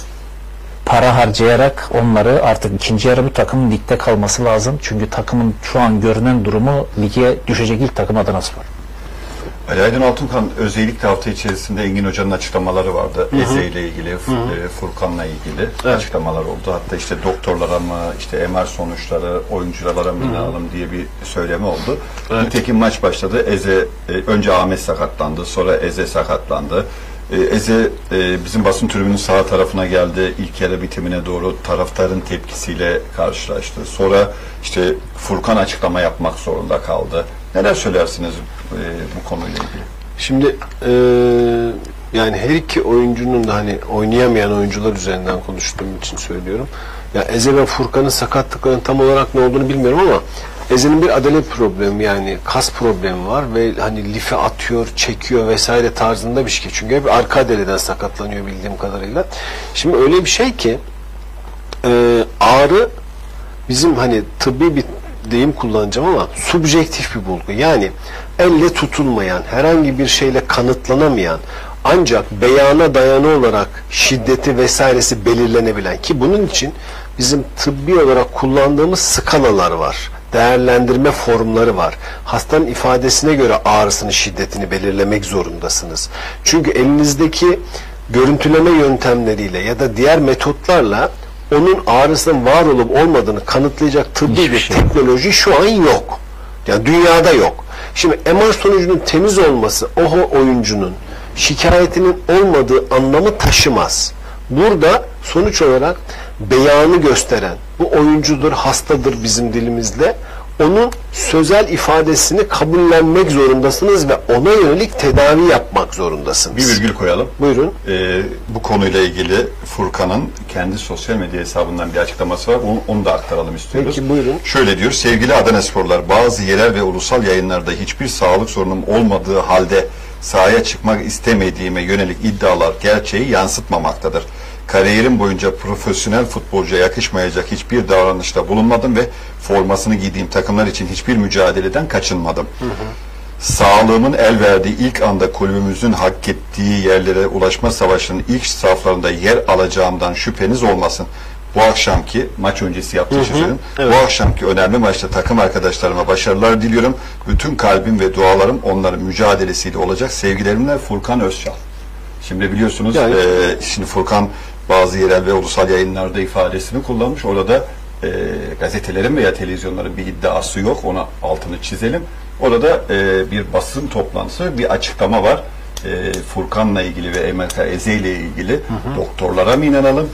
para harcayarak onları artık ikinci yarı bu takımın ligde kalması lazım. Çünkü takımın şu an görünen durumu lige düşecek ilk takım Adanaspor. Ali Aydın Altunkan özellikle hafta içerisinde Engin Hoca'nın açıklamaları vardı. Eze ile ilgili, Furkan'la ilgili açıklamalar oldu. Hatta işte doktorlara mı, işte MR sonuçları, oyunculara mı alalım diye bir söylemi oldu. Nitekim maç başladı. Eze, önce Ahmet sakatlandı, sonra Eze sakatlandı. Eze bizim basın tribünün sağ tarafına geldi. İlk yarı bitimine doğru taraftarın tepkisiyle karşılaştı. Sonra işte Furkan açıklama yapmak zorunda kaldı. Neler söylersiniz bu konuyla ilgili? Şimdi yani her iki oyuncunun da hani oynayamayan oyuncular üzerinden konuştuğum için söylüyorum. Ya Eze ve Furkan'ın sakatlıklarının tam olarak ne olduğunu bilmiyorum ama Eze'nin bir adalet problemi yani kas problemi var ve hani life atıyor, çekiyor vesaire tarzında bir şey. Çünkü hep arka adeleden sakatlanıyor bildiğim kadarıyla. Şimdi öyle bir şey ki ağrı bizim hani tıbbi bir deyim kullanacağım ama subjektif bir bulgu. Yani elle tutulmayan, herhangi bir şeyle kanıtlanamayan ancak beyana dayanı olarak şiddeti vesairesi belirlenebilen ki bunun için bizim tıbbi olarak kullandığımız skalalar var. değerlendirme formları var. Hastanın ifadesine göre ağrısının şiddetini belirlemek zorundasınız. Çünkü elinizdeki görüntüleme yöntemleriyle ya da diğer metotlarla onun ağrısının var olup olmadığını kanıtlayacak tıbbi Hiçbir bir şey teknoloji şu an yok. Yani dünyada yok. Şimdi MR sonucunun temiz olması o oyuncunun şikayetinin olmadığı anlamı taşımaz. Burada sonuç olarak beyanı gösteren, bu oyuncudur, hastadır bizim dilimizle, onun sözel ifadesini kabullenmek zorundasınız ve ona yönelik tedavi yapmak zorundasınız. Bir virgül koyalım. Buyurun. Bu konuyla ilgili Furkan'ın kendi sosyal medya hesabından bir açıklaması var. Onu da aktaralım istiyoruz. Peki, buyurun. Şöyle diyor: sevgili Adanasporlar, bazı yerel ve ulusal yayınlarda hiçbir sağlık sorunum olmadığı halde sahaya çıkmak istemediğime yönelik iddialar gerçeği yansıtmamaktadır. Kariyerim boyunca profesyonel futbolcuya yakışmayacak hiçbir davranışta bulunmadım ve formasını giydiğim takımlar için hiçbir mücadeleden kaçınmadım. Sağlığımın el verdiği ilk anda kulübümüzün hak ettiği yerlere ulaşma savaşının ilk saflarında yer alacağımdan şüpheniz olmasın. Bu akşamki maç öncesi yaptığı şey söyleyeyim. Evet. Bu akşamki önemli maçta takım arkadaşlarıma başarılar diliyorum. Bütün kalbim ve dualarım onların mücadelesiyle olacak. Sevgilerimle, Furkan Özçal. Şimdi biliyorsunuz Yani. Şimdi Furkan bazı yerel ve ulusal yayınlarda ifadesini kullanmış. Orada gazetelerin veya televizyonların bir iddiası yok. Ona altını çizelim. Orada bir basın toplantısı, bir açıklama var. Furkan'la ilgili ve Emeka Eze ile ilgili doktorlara mı inanalım,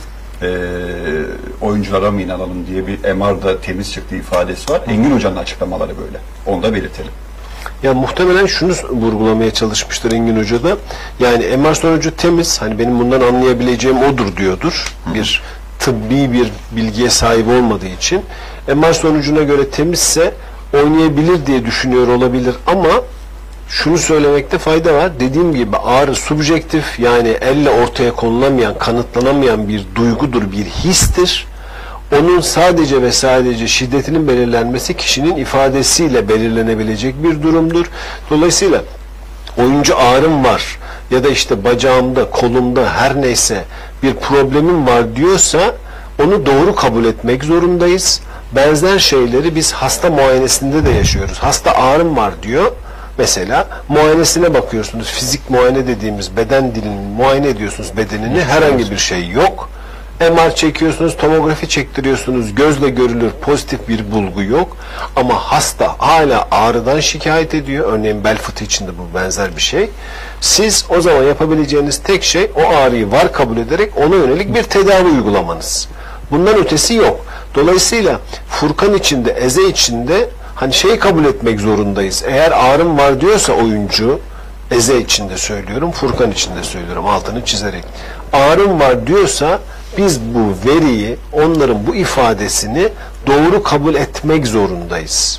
oyunculara mı inanalım diye bir MR'da temiz çıktığı ifadesi var. Engin Hoca'nın açıklamaları böyle. Onu da belirtelim. Ya muhtemelen şunu vurgulamaya çalışmıştır Engin Hoca da. Yani MR sonucu temiz. Hani benim bundan anlayabileceğim odur diyordur. Bir tıbbi bir bilgiye sahip olmadığı için. MR sonucuna göre temizse oynayabilir diye düşünüyor olabilir ama şunu söylemekte fayda var. Dediğim gibi ağrı subjektif, yani elle ortaya konulamayan, kanıtlanamayan bir duygudur, bir histir. Onun sadece ve sadece şiddetinin belirlenmesi kişinin ifadesiyle belirlenebilecek bir durumdur. Dolayısıyla oyuncu ağrım var ya da işte bacağımda, kolumda her neyse bir problemim var diyorsa onu doğru kabul etmek zorundayız. Benzer şeyleri biz hasta muayenesinde de yaşıyoruz. Hasta ağrım var diyor. Mesela muayenesine bakıyorsunuz. Fizik muayene dediğimiz beden dilini muayene ediyorsunuz, bedenini. Herhangi bir şey yok. MR çekiyorsunuz, tomografi çektiriyorsunuz, gözle görülür pozitif bir bulgu yok. Ama hasta hala ağrıdan şikayet ediyor. Örneğin bel fıtığı içinde bu benzer bir şey. Siz o zaman yapabileceğiniz tek şey o ağrıyı var kabul ederek ona yönelik bir tedavi uygulamanız. Bundan ötesi yok. Dolayısıyla Furkan içinde, Eze içinde hani şeyi kabul etmek zorundayız. Eğer ağrım var diyorsa oyuncu, Eze içinde söylüyorum, Furkan içinde söylüyorum, altını çizerek. Ağrım var diyorsa biz bu veriyi, onların bu ifadesini doğru kabul etmek zorundayız.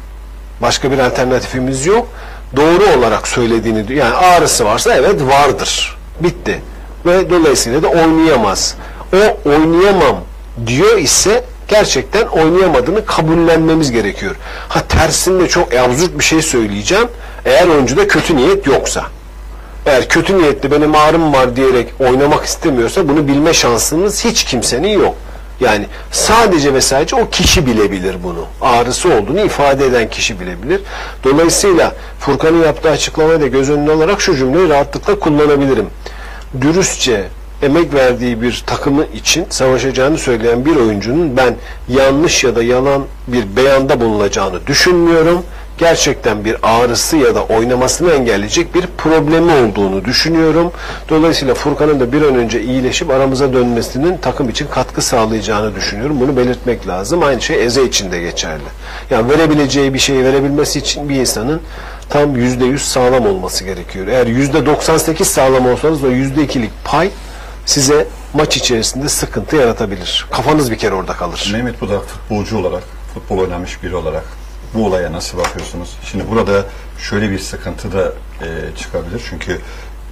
Başka bir alternatifimiz yok. Doğru olarak söylediğini, yani ağrısı varsa evet vardır. Bitti. Ve dolayısıyla da oynayamaz. O oynayamam diyor ise gerçekten oynayamadığını kabullenmemiz gerekiyor. Ha tersinde çok absürt bir şey söyleyeceğim. Eğer oyuncuda kötü niyet yoksa. Eğer kötü niyetli benim ağrım var diyerek oynamak istemiyorsa bunu bilme şansınız hiç kimsenin yok. Yani sadece ve sadece o kişi bilebilir bunu. Ağrısı olduğunu ifade eden kişi bilebilir. Dolayısıyla Furkan'ın yaptığı açıklamayı da göz önüne alarak şu cümleyi rahatlıkla kullanabilirim. Dürüstçe emek verdiği bir takımı için savaşacağını söyleyen bir oyuncunun ben yanlış ya da yalan bir beyanda bulunacağını düşünmüyorum. Gerçekten bir ağrısı ya da oynamasını engelleyecek bir problemi olduğunu düşünüyorum. Dolayısıyla Furkan'ın da bir an önce iyileşip aramıza dönmesinin takım için katkı sağlayacağını düşünüyorum. Bunu belirtmek lazım. Aynı şey Eze için de geçerli. Yani verebileceği bir şeyi verebilmesi için bir insanın tam %100 sağlam olması gerekiyor. Eğer %98 sağlam olsanız o %2'lik pay size maç içerisinde sıkıntı yaratabilir. Kafanız bir kere orada kalır. Mehmet Budak futbolcu olarak, futbol oynamış biri olarak bu olaya nasıl bakıyorsunuz? Şimdi burada şöyle bir sıkıntı da çıkabilir. Çünkü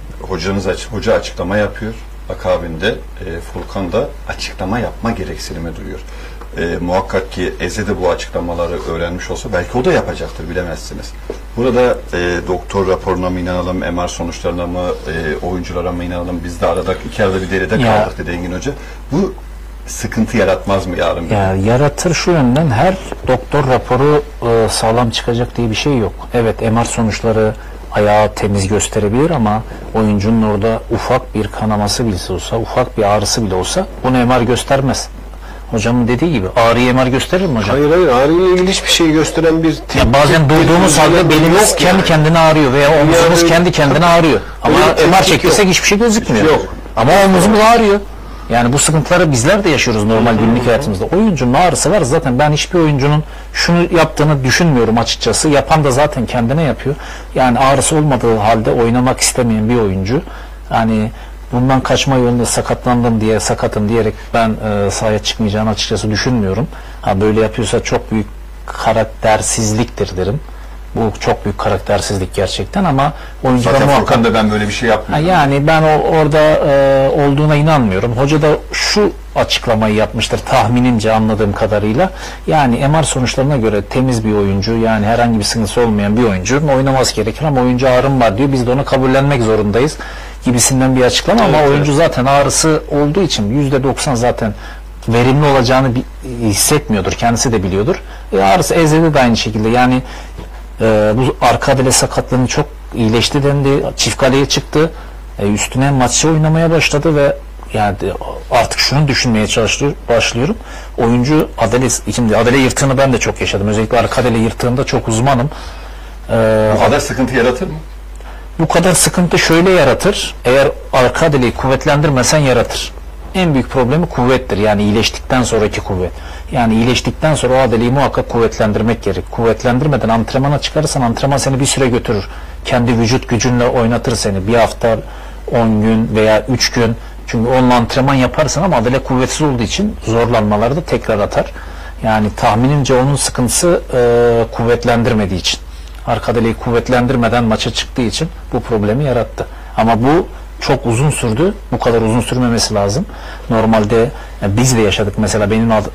hoca açıklama yapıyor. Akabinde Furkan da açıklama yapma gereksinimi duyuyor. Muhakkak ki Eze de bu açıklamaları öğrenmiş olsa belki o da yapacaktır, bilemezsiniz. Burada doktor raporuna mı inanalım, MR sonuçlarına mı, oyunculara mı inanalım? Biz de arada iki arada bir derede kaldık dedi Engin Hoca. Bu sıkıntı yaratmaz mı yarın? Ya, yaratır şu yönden, her doktor raporu sağlam çıkacak diye bir şey yok. Evet, MR sonuçları ayağı temiz gösterebilir ama oyuncunun orada ufak bir kanaması bile olsa, ufak bir ağrısı bile olsa bunu MR göstermez. Hocamın dediği gibi ağrıyı MR gösterir mi hocam? Hayır, ağrıyla ilgili hiçbir şey gösteren bir Ya bazen duyduğumuz halde belimiz kendi kendine ağrıyor veya omuzumuz kendi kendine ağrıyor. Ama MR çektirsek hiçbir şey gözükmüyor. Yok. Ama omuzumuz ağrıyor. Yani bu sıkıntıları bizler de yaşıyoruz normal günlük hayatımızda. Oyuncunun ağrısı var. Zaten ben hiçbir oyuncunun şunu yaptığını düşünmüyorum açıkçası. Yapan da zaten kendine yapıyor. Yani ağrısı olmadığı halde oynamak istemeyen bir oyuncu, yani bundan kaçma yolunda sakatlandım diye, sakatım diyerek ben sahaya çıkmayacağını açıkçası düşünmüyorum. Ha, böyle yapıyorsa çok büyük karaktersizliktir derim. Bu çok büyük karaktersizlik gerçekten, ama oyuncular Zaten muhakkak... Furkan da ben böyle bir şey yapmıyorum. Yani ben orada olduğuna inanmıyorum. Hoca da şu açıklamayı yapmıştır tahminimce, anladığım kadarıyla. Yani MR sonuçlarına göre temiz bir oyuncu, yani herhangi bir sıkıntısı olmayan bir oyuncunun oynaması gerekir ama oyuncu ağrım var diyor. Biz de ona kabullenmek zorundayız gibisinden bir açıklama, ama oyuncu zaten ağrısı olduğu için %90 zaten verimli olacağını hissetmiyordur. Kendisi de biliyordur. Ağrısı Eze'de de aynı şekilde. Yani bu arka adele sakatlığını çok iyileşti dendi. Çift kaleye çıktı. Üstüne maçı oynamaya başladı ve yani artık şunu düşünmeye başlıyorum. Oyuncu şimdi adele yırtığını ben de çok yaşadım. Özellikle arka adele yırtığında çok uzmanım. Bu kadar sıkıntı yaratır mı? Bu kadar sıkıntı şöyle yaratır. Eğer arka adeleyi kuvvetlendirmesen yaratır. En büyük problemi kuvvettir. Yani iyileştikten sonraki kuvvet. Yani iyileştikten sonra o adeleyi muhakkak kuvvetlendirmek gerek. Kuvvetlendirmeden antrenmana çıkarırsan antrenman seni bir süre götürür. Kendi vücut gücünle oynatır seni. Bir hafta, 10 gün veya 3 gün. Çünkü onunla antrenman yaparsın ama adele kuvvetsiz olduğu için zorlanmaları da tekrar atar. Yani tahminimce onun sıkıntısı kuvvetlendirmediği için. Arka adeleyi kuvvetlendirmeden maça çıktığı için bu problemi yarattı. Ama bu çok uzun sürdü. Bu kadar uzun sürmemesi lazım. Normalde biz de yaşadık. Mesela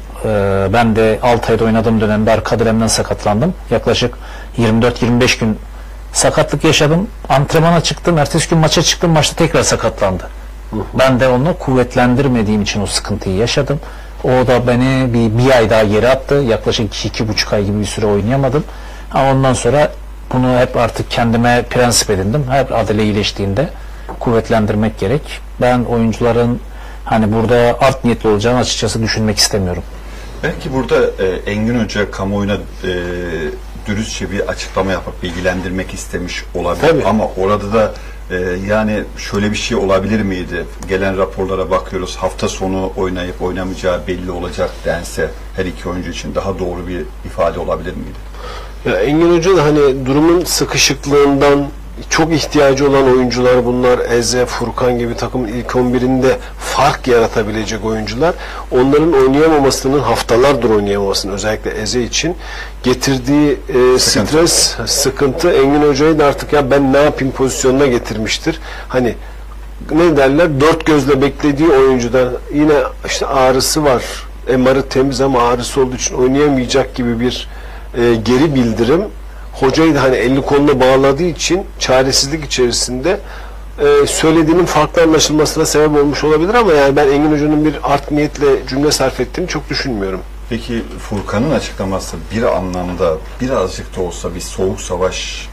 ben de Altay'da oynadığım dönemde arka dilemden sakatlandım. Yaklaşık 24-25 gün sakatlık yaşadım. Antrenmana çıktım. Ertesi gün maça çıktım. Maçta tekrar sakatlandı. Ben de onu kuvvetlendirmediğim için o sıkıntıyı yaşadım. O da beni bir ay daha geri attı. Yaklaşık 2,5 ay gibi bir süre oynayamadım. Ama ondan sonra bunu hep artık kendime prensip edindim. Hep adele iyileştiğinde kuvvetlendirmek gerek. Ben oyuncuların hani burada art niyetli olacağını açıkçası düşünmek istemiyorum. Belki burada Engin Hoca kamuoyuna dürüstçe bir açıklama yapıp bilgilendirmek istemiş olabilir. Tabii. Ama orada da yani şöyle bir şey olabilir miydi? Gelen raporlara bakıyoruz. Hafta sonu oynayıp oynamayacağı belli olacak dense her iki oyuncu için daha doğru bir ifade olabilir miydi? Ya Engin Hoca da hani durumun sıkışıklığından çok ihtiyacı olan oyuncular bunlar. Eze, Furkan gibi takımın ilk 11'inde fark yaratabilecek oyuncular. Onların oynayamamasının, haftalardır oynayamamasının özellikle Eze için getirdiği stres, sıkıntı Engin Hoca'yı da artık ya ben ne yapayım pozisyonuna getirmiştir. Hani ne derler, dört gözle beklediği oyuncudan yine işte ağrısı var. MR'ı temiz ama ağrısı olduğu için oynayamayacak gibi bir geri bildirim hocayı da hani elini koluna bağladığı için çaresizlik içerisinde söylediğinin farklı anlaşılmasına sebep olmuş olabilir, ama yani ben Engin Hoca'nın bir art niyetle cümle sarf ettiğini çok düşünmüyorum. Peki Furkan'ın açıklaması bir anlamda birazcık da olsa bir soğuk savaş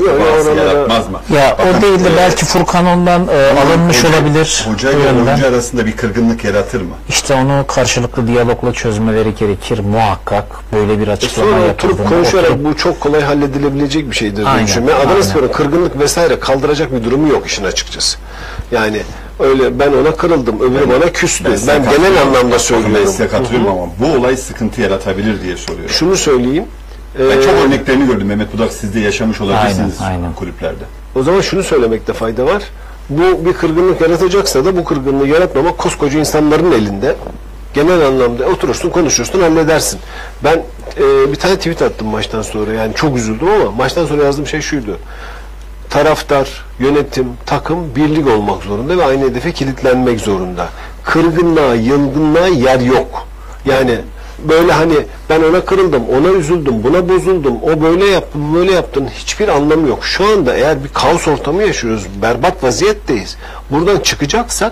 yaratmaz mı? Ya o değil de belki Furkan ondan alınmış olabilir. Hoca ile oyuncu arasında bir kırgınlık yaratır mı? İşte onu karşılıklı diyalogla çözmeleri gerekir muhakkak. Böyle bir açıklama Sonra yapıldığında oturup konuşarak bu çok kolay halledilebilecek bir şeydir diye düşünüyorum. Adanaspor'un kırgınlık vesaire kaldıracak bir durumu yok işin açıkçası. Yani öyle ben ona kırıldım, öbürü bana küstü. Ben genel anlamda söylüyorum. Ben size katılıyorum ama bu olay sıkıntı yaratabilir diye soruyorum. Şunu söyleyeyim. Ben çok örneklerini gördüm. Mehmet Budak, siz de yaşamış olabilirsiniz kulüplerde. O zaman şunu söylemekte fayda var. Bu bir kırgınlık yaratacaksa da bu kırgınlığı yaratmamak koskoca insanların elinde. Genel anlamda oturursun, konuşursun, halledersin. Ben bir tane tweet attım maçtan sonra. Yani çok üzüldüm ama maçtan sonra yazdığım şey şuydu. Taraftar, yönetim, takım birlik olmak zorunda ve aynı hedefe kilitlenmek zorunda. Kırgınlığa, yılgınlığa yer yok. Yani böyle hani ben ona kırıldım, ona üzüldüm, buna bozuldum, o böyle yaptı, bu böyle yaptın, hiçbir anlamı yok. Şu anda eğer bir kaos ortamı yaşıyoruz, berbat vaziyetteyiz. Buradan çıkacaksak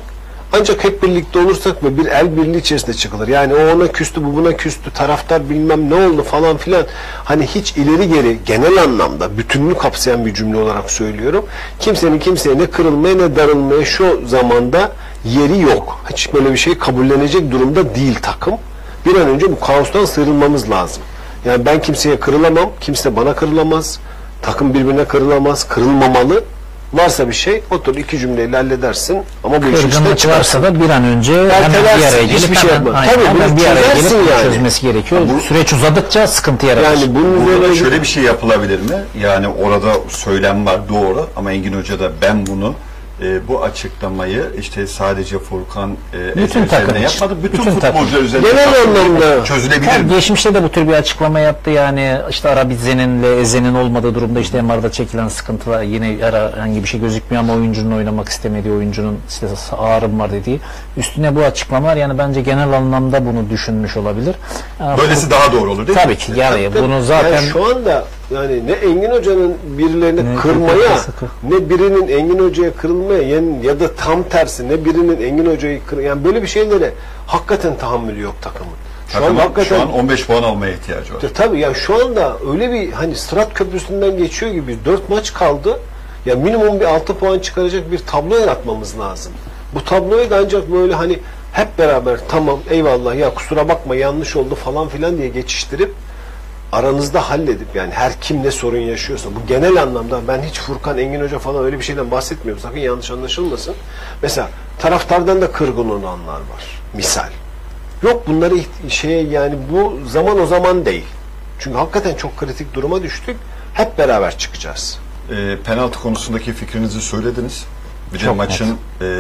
ancak hep birlikte olursak ve bir el birliği içerisinde çıkılır. Yani o ona küstü, bu buna küstü, taraftar bilmem ne oldu falan filan. Hani hiç ileri geri genel anlamda bütününü kapsayan bir cümle olarak söylüyorum. Kimsenin kimseye ne kırılmaya ne darılmaya şu zamanda yeri yok. Hiç böyle bir şey kabullenecek durumda değil takım. Bir an önce bu kaostan sıyrılmamız lazım. Yani ben kimseye kırılamam, kimse bana kırılamaz. Takım birbirine kırılamaz, kırılmamalı. Varsa bir şey otur iki cümleyle halledersin ama bu işin içinden Kırgınlık çıkarsın. varsa da bir an önce hemen bir araya gelip hiçbir şey yapma. aynen, Tabii hemen bunu bir araya gelip çözersin yani. çözmesi gerekiyor. Bu- Süreç uzadıkça sıkıntı yaratır. Yani bunun Burada üzerine şöyle bir şey yapılabilir mi? Yani orada söylem var doğru ama Engin Hoca da ben bunu bu açıklamayı işte sadece Furkan Bütün takım üzerine için. yapmadı. Bütün Bütün takım. futbolcular üzerinde Genel yapmadı. anlamda. Çözülebilir Tabii mi? geçmişte de bu tür bir açıklama yaptı yani işte Arabize'nin ve Eze'nin olmadığı durumda işte MR'da çekilen sıkıntılar yine herhangi bir şey gözükmüyor ama oyuncunun oynamak istemediği, oyuncunun işte ağrım var dediği üstüne bu açıklamalar yani bence genel anlamda bunu düşünmüş olabilir. Böylesi daha doğru olur değil mi? Tabii ki yani bunu zaten yani şu anda yani ne Engin Hoca'nın birilerini Ne kırmaya sıkı. ne birinin Engin Hoca'ya kırılmaya ya da tam tersi ne birinin Engin Hoca'yı yani böyle bir şeylere hakikaten tahammülü yok takımın. Şu an 15 puan almaya ihtiyacı var. Tabii yani şu anda öyle bir hani Sırat Köprüsü'nden geçiyor gibi 4 maç kaldı. Ya minimum bir 6 puan çıkaracak bir tablo yaratmamız lazım. Bu tabloyu da ancak böyle hani hep beraber tamam eyvallah ya kusura bakma yanlış oldu falan filan diye geçiştirip aranızda halledip yani her kim ne sorun yaşıyorsa bu genel anlamda ben hiç Furkan, Engin Hoca falan öyle bir şeyden bahsetmiyorum. Sakın yanlış anlaşılmasın. Mesela taraftardan da kırgın olanlar var. Misal. Yok bunları yani bu zaman o zaman değil. Çünkü hakikaten çok kritik duruma düştük. Hep beraber çıkacağız. Penaltı konusundaki fikrinizi söylediniz. Bir de Çok maçın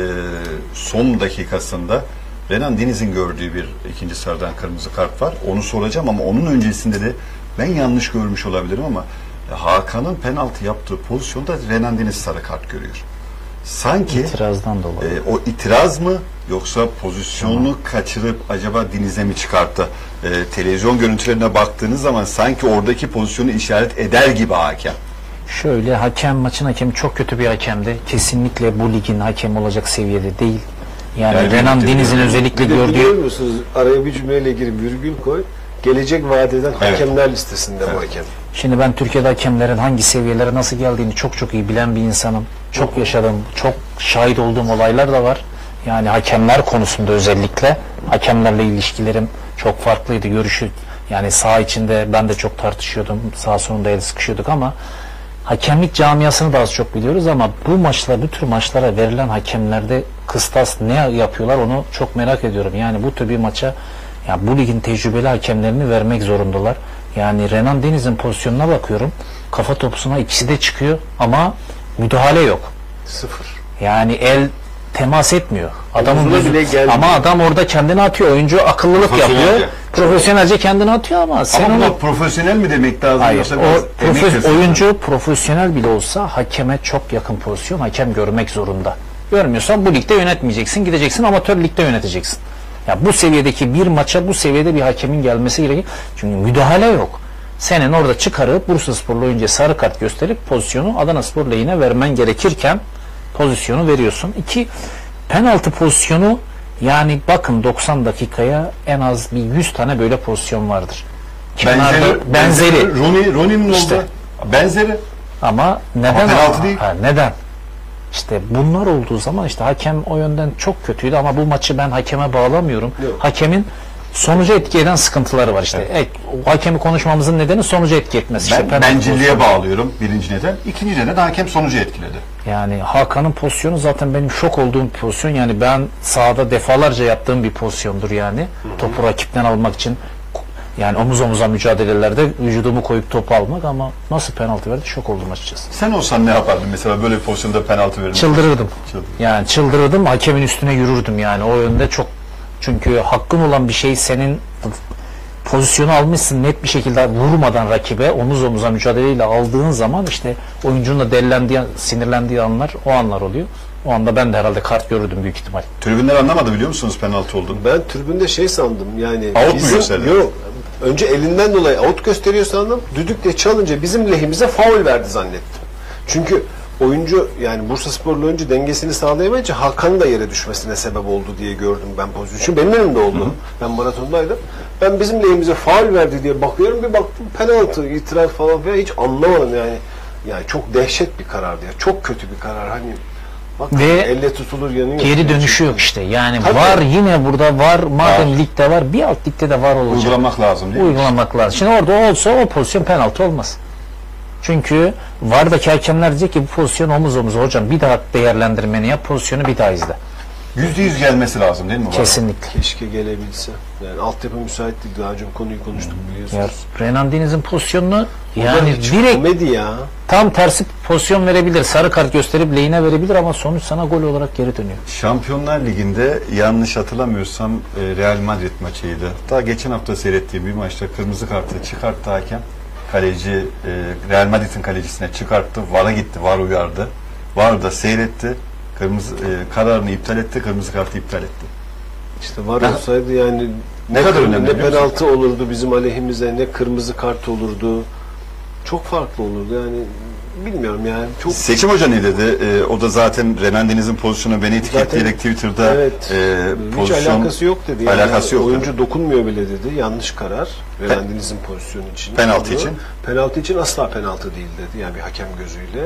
son dakikasında Renan Deniz'in gördüğü bir ikinci sarıdan kırmızı kart var. Onu soracağım ama onun öncesinde de ben yanlış görmüş olabilirim ama Hakan'ın penaltı yaptığı pozisyonda Renan Deniz sarı kart görüyor. Sanki itirazdan dolayı. o itiraz mı yoksa pozisyonunu kaçırıp acaba Deniz'e mi çıkarttı? Televizyon görüntülerine baktığınız zaman sanki oradaki pozisyonu işaret eder gibi hakem. Şöyle maçın hakemi çok kötü bir hakemdi. Kesinlikle bu ligin hakem olacak seviyede değil. Yani Renan Deniz'in özellikle Biliyor gördüğü musunuz? Araya bir cümleyle girip virgül koy. Gelecek vaat eden hakemler listesinde bu hakem. şimdi ben Türkiye'de hakemlerin hangi seviyelere nasıl geldiğini çok iyi bilen bir insanım. Çok yaşadığım, çok şahit olduğum olaylar da var. Yani hakemler konusunda özellikle hakemlerle ilişkilerim çok farklıydı. Görüşü yani saha içinde ben de çok tartışıyordum. Saha sonunda el sıkışıyorduk ama hakemlik camiasını da az çok biliyoruz ama bu tür maçlara verilen hakemlerde kıstas ne yapıyorlar onu çok merak ediyorum. Yani bu tür bir maça yani bu ligin tecrübeli hakemlerini vermek zorundalar. Yani Renan Deniz'in pozisyonuna bakıyorum. Kafa topusuna ikisi de çıkıyor ama müdahale yok. Sıfır. Yani el temas etmiyor. Adamın Omzuna bile gelmiyor. ama adam orada kendini atıyor. Oyuncu akıllılık Profesyonelce. yapıyor. Profesyonelce kendini atıyor ama sen Ama onu buna profesyonel mi demek lazım? hayır. Yoksa biraz emek kesin. Oyuncu profesyonel bile olsa hakeme çok yakın pozisyon hakem görmek zorunda. Görmüyorsan bu ligde yönetmeyeceksin. Gideceksin amatör ligde yöneteceksin. Ya bu seviyedeki bir maça bu seviyede bir hakemin gelmesi gerekiyor. Çünkü müdahale yok. Senin orada çıkarıp Bursasporlu oyuncuya sarı kart gösterip pozisyonu Adanaspor lehine vermen gerekirken pozisyonu veriyorsun. 2 penaltı pozisyonu yani bakın 90 dakikaya en az bir 100 tane böyle pozisyon vardır. Benzeri. Rooney'nin İşte. oldu. Benzeri. Ama neden? penaltı değil. Neden? İşte bunlar olduğu zaman işte hakem o yönden çok kötüydü ama bu maçı ben hakeme bağlamıyorum. Yok. Hakemin sonuca etki eden sıkıntıları var işte. O hakemi konuşmamızın nedeni sonuca etki etmesi. İşte Ben penaltı bencilliğe pozisyonu. bağlıyorum birinci neden. İkinci neden hakem sonucu etkiledi. Yani Hakan'ın pozisyonu zaten benim şok olduğum bir pozisyon. Yani ben sahada defalarca yaptığım bir pozisyondur yani. Topu rakipten almak için yani omuz omuza mücadelelerde vücudumu koyup topu almak ama nasıl penaltı verdi şok oldum açıkçası. Sen olsan ne yapardın mesela böyle bir pozisyonda penaltı verilmesi? Çıldırırdım. Yani çıldırırdım, hakemin üstüne yürürdüm yani o yönde çok. Çünkü hakkın olan bir şey senin pozisyonu almışsın net bir şekilde vurmadan rakibe omuz omuza mücadeleyle aldığın zaman işte oyuncunun da delilendiği, sinirlendiği anlar o anlar oluyor. O anda ben de herhalde kart görürdüm büyük ihtimal. Tribünler anlamadı biliyor musunuz penaltı olduğunu? Ben tribünde sandım yani. Out mu gösterdi? Yok. Önce elinden dolayı out gösteriyor sandım. Düdükle çalınca bizim lehimize faul verdi zannettim. Çünkü oyuncu yani Bursasporlu oyuncu dengesini sağlayamayınca Hakan'ın da yere düşmesine sebep oldu diye gördüm ben pozisyonu. Benim önümde oldu. Ben maratondaydım. Ben bizim lehimize faul verdi diye bakıyorum, bir baktım penaltı, itiraz falan filan, hiç anlamadım yani. Yani çok dehşet bir karardı ya. Çok kötü bir karar. Hani bak, Ve elle tutulur yanıyor. geri dönüşü yok işte. Yani Tabii. var, yine burada var. Madem ligde var, bir alt ligde de var olacak. Uygulamak lazım değil mi? Uygulamak lazım. Şimdi orada olsa o pozisyon penaltı olmaz. Çünkü vardaki hakemler diyecek ki bu pozisyon omuz omuza, hocam bir daha değerlendirmeni yap, pozisyonu bir daha izle. %100 gelmesi lazım değil mi? Kesinlikle. Keşke gelebilse. Yani altyapı müsait değil. Daha önce bu konuyu konuştuk biliyorsunuz. Ya, Renan Deniz'in pozisyonunu Bunlar yani hiç direkt komedi ya. tam tersi pozisyon verebilir. Sarı kart gösterip lehine verebilir ama sonuç sana gol olarak geri dönüyor. Şampiyonlar Ligi'nde yanlış hatırlamıyorsam Real Madrid maçıydı. Daha geçen hafta seyrettiğim bir maçta kırmızı kartı çıkarttı hakem. Kaleci Real Madrid'in kalecisine çıkarttı. VAR'a gitti. VAR uyardı. VAR da seyretti. Kırmızı kararını iptal etti. Kırmızı kartı iptal etti. İşte var olsaydı yani Ne kadar önemli ne biliyor musun? penaltı olurdu bizim aleyhimize, ne kırmızı kart olurdu. Çok farklı olurdu yani. Bilmiyorum yani. Çok Seçim Hoca ne dedi? O da zaten Renan Deniz'in pozisyonu beni etiketleyerek Twitter'da evet, hiç pozisyon alakası yok dedi. Yani alakası yok oyuncu dedi. dokunmuyor bile dedi. Yanlış karar. Renan Deniz'in pozisyonu için. Penaltı için. Penaltı için asla penaltı değil dedi. Yani bir hakem gözüyle.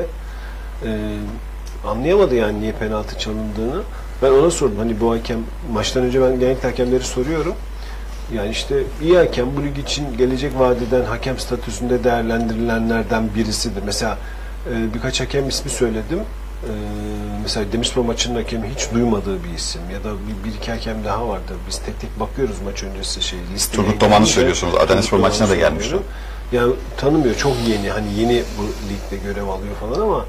Anlayamadı yani niye penaltı çalındığını. Ben ona sordum. Hani bu hakem, maçtan önce ben genellikle hakemleri soruyorum. Yani işte iyi hakem, bu lig için gelecek vadeden hakem statüsünde değerlendirilenlerden birisidir. Mesela birkaç hakem ismi söyledim. Mesela Demirspor maçının hakemi hiç duymadığı bir isim ya da bir iki hakem daha vardı. Biz tek tek bakıyoruz maç öncesi listeye. Turgut Doman'ı söylüyorsunuz. Adanyaspor maçına da gelmiş o. Yani tanımıyor. Çok yeni. Hani yeni bu ligde görev alıyor falan ama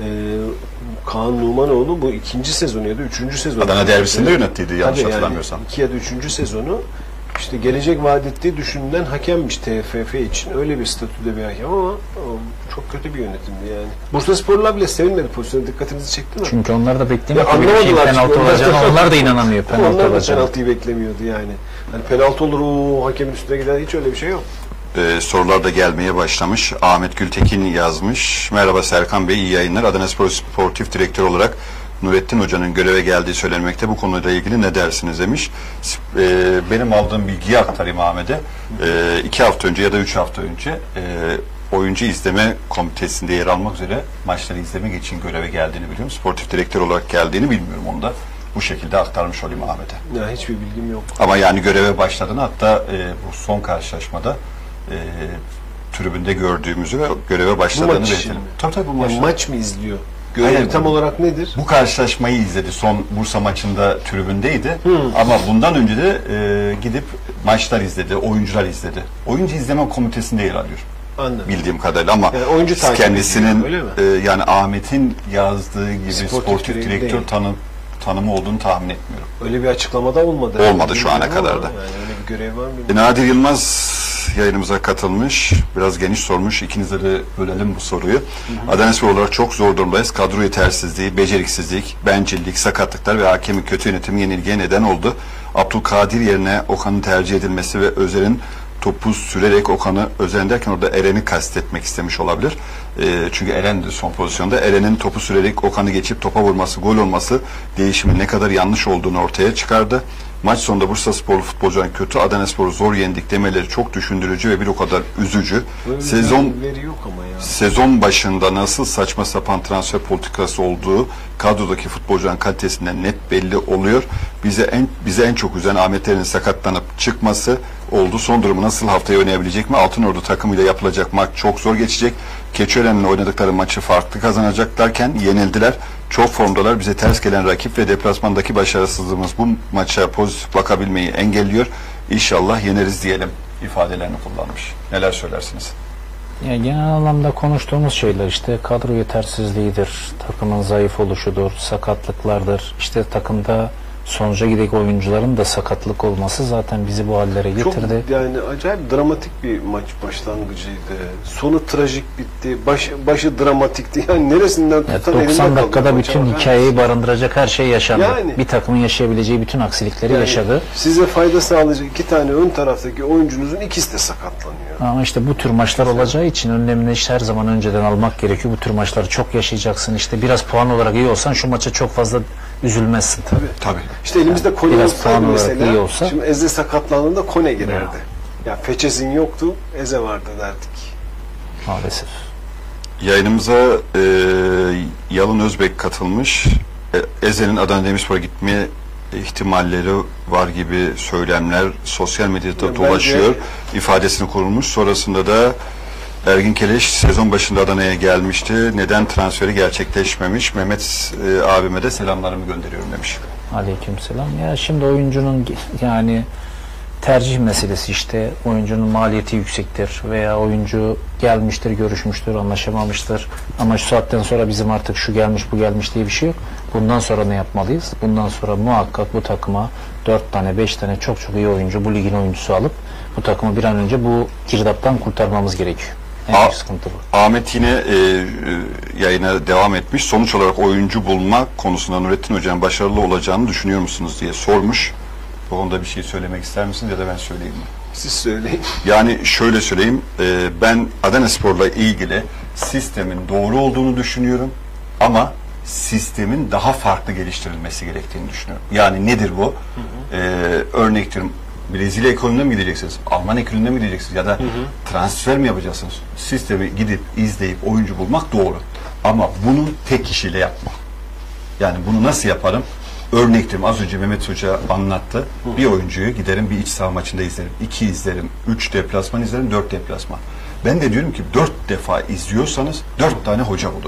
Kaan Numanoğlu bu 2. sezonu ya da 3. sezonu. Adana derbisinde yönettiydi yanlış Tabii hatırlamıyorsam. Yani 2 ya da 3. sezonu işte gelecek vaat ettiği düşünülen hakemmiş TFF için. Öyle bir statüde bir hakem ama çok kötü bir yönetimdi yani. Bursasporlular bile sevinmedi pozisyonu. Dikkatinizi çekti mi? Çünkü onlar da beklemiyor Ya ki bir şeyin anlamadılar penaltı çünkü olacağını. Onlar da inanamıyor penaltı Onlar da olacağını. penaltıyı beklemiyordu yani. Hani penaltı olur o hakemin üstüne gider, hiç öyle bir şey yok. Sorular da gelmeye başlamış. Ahmet Gültekin yazmış. Merhaba Serkan Bey, iyi yayınlar. Adanyaspor Sportif Direktör olarak Nurettin Hoca'nın göreve geldiği söylenmekte. Bu konuyla ilgili ne dersiniz demiş. Benim aldığım bilgiyi aktarayım Ahmet'e. 2 hafta önce ya da 3 hafta önce oyuncu izleme komitesinde yer almak üzere maçları izlemek için göreve geldiğini biliyorum. Sportif direktör olarak geldiğini bilmiyorum. Onu da bu şekilde aktarmış olayım Ahmet'e. Ya hiçbir bilgim yok. Ama yani göreve başladığını, hatta bu son karşılaşmada tribünde gördüğümüzü ve göreve başladığını maç için belirtelim. mi? Tabii bu Yani maç. maç mı izliyor? Görev Hayır, tam bu- olarak nedir? Bu karşılaşmayı izledi. Son Bursa maçında tribündeydi. Ama bundan önce de gidip maçlar izledi, oyuncular izledi. Oyuncu izleme komitesinde yer alıyor. Anladım. Bildiğim kadarıyla ama Yani oyuncu takip kendisinin ediyor, öyle mi? yani Ahmet'in yazdığı gibi Sportif sportif direktör direktör değil. tanımı olduğunu tahmin etmiyorum. Öyle bir açıklamada olmadı. Olmadı şu ana Bilmiyorum kadar ama da. Yani öyle bir görev var mı? Nadir Yılmaz yayınımıza katılmış. Biraz geniş sormuş. İkinize de bölelim bu soruyu. Adanyaspor olarak çok zor durumdayız. Kadro yetersizliği, beceriksizlik, bencillik, sakatlıklar ve hakemin kötü yönetimi yenilgiye neden oldu. Abdülkadir yerine Okan'ın tercih edilmesi ve Özer'in topu sürerek Okan'ı, Özen derken orada Eren'i kastetmek istemiş olabilir. Çünkü Eren de son pozisyonda. Eren'in topu sürerek Okan'ı geçip topa vurması, gol olması değişimin ne kadar yanlış olduğunu ortaya çıkardı. Maç sonunda Bursasporlu futbolcuların kötü, Adanyaspor'u zor yendik demeleri çok düşündürücü ve bir o kadar üzücü. Böyle bir Sezon veri yok ama ya. Sezon başında nasıl saçma sapan transfer politikası olduğu kadrodaki futbolcuların kalitesinden net belli oluyor. Bize en çok üzen Ahmet Eren'in sakatlanıp çıkması oldu. Son durumu nasıl, haftaya oynayabilecek mi? Altınordu takımıyla yapılacak maç çok zor geçecek. Keçiören'le oynadıkları maçı farklı kazanacaklarken yenildiler. Çok formdalar. Bize ters gelen rakip ve deplasmandaki başarısızlığımız bu maça pozitif bakabilmeyi engelliyor. İnşallah yeneriz diyelim ifadelerini kullanmış. Neler söylersiniz? Ya genel anlamda konuştuğumuz şeyler işte kadro yetersizliğidir, takımın zayıf oluşudur, sakatlıklardır. İşte takımda sonuca gidecek oyuncuların da sakatlık olması zaten bizi bu hallere getirdi. Çok yani acayip dramatik bir maç başlangıcıydı. Sonu trajik bitti. Başı dramatikti. Yani neresinden Evet, tutan elinde 90 kaldı. dakikada Maça bütün bakar hikayeyi mısın? barındıracak her şey yaşandı. Yani. Bir takımın yaşayabileceği bütün aksilikleri Yani yaşadı. size fayda sağlayacak 2 tane ön taraftaki oyuncunuzun ikisi de sakatlanıyor. Ama işte bu tür maçlar olacağı için önlemini işte her zaman önceden almak gerekiyor. Bu tür maçları çok yaşayacaksın. İşte biraz puan olarak iyi olsan şu maça çok fazla üzülmezsin tabii. Tabii. İşte elimizde Kone biraz olsaydı puan olarak iyi mesela, olsa- şimdi Eze sakatlandığında Kone girerdi. Ya Feçezin yoktu, Eze vardı derdik. Maalesef. Yayınımıza Yalın Özbek katılmış. Ezel'in Adana Demirspor'a gitme ihtimalleri var gibi söylemler sosyal medyada Ya dolaşıyor. bence- İfadesini kurulmuş. Sonrasında da Ergin Keleş sezon başında Adana'ya gelmişti. Neden transferi gerçekleşmemiş? Mehmet abime de selamlarımı gönderiyorum demiş. Aleykümselam. Ya şimdi oyuncunun yani tercih meselesi, işte oyuncunun maliyeti yüksektir veya oyuncu gelmiştir, görüşmüştür, anlaşamamıştır. Ama şu saatten sonra bizim artık şu gelmiş, bu gelmiş diye bir şey yok. Bundan sonra ne yapmalıyız? Bundan sonra muhakkak bu takıma 4 tane, 5 tane çok iyi oyuncu, bu ligin oyuncusu alıp bu takımı bir an önce bu girdaptan kurtarmamız gerekiyor. En büyük sıkıntı bu. Ahmet yine yayına devam etmiş. Sonuç olarak oyuncu bulma konusunda Nurettin Hoca'nın başarılı olacağını düşünüyor musunuz diye sormuş. Bu konuda bir şey söylemek ister misiniz ya da ben söyleyeyim mi? Siz söyleyin. Yani şöyle söyleyeyim, ben Adanaspor'la ilgili sistemin doğru olduğunu düşünüyorum ama sistemin daha farklı geliştirilmesi gerektiğini düşünüyorum. Yani nedir bu? Örnek diyorum, Brezilya ekolüne mi gideceksiniz? Alman ekolüne mi gideceksiniz? Ya da transfer mi yapacaksınız? Sistemi gidip izleyip oyuncu bulmak doğru. Ama bunu tek kişiyle yapma. Yani bunu nasıl yaparım? Örnek diyorum, az önce Mehmet Hoca anlattı. Bir oyuncuyu giderim bir iç saha maçında izlerim. 2 izlerim, 3 deplasman izlerim, 4 deplasman. Ben de diyorum ki 4 defa izliyorsanız 4 tane hoca bulun.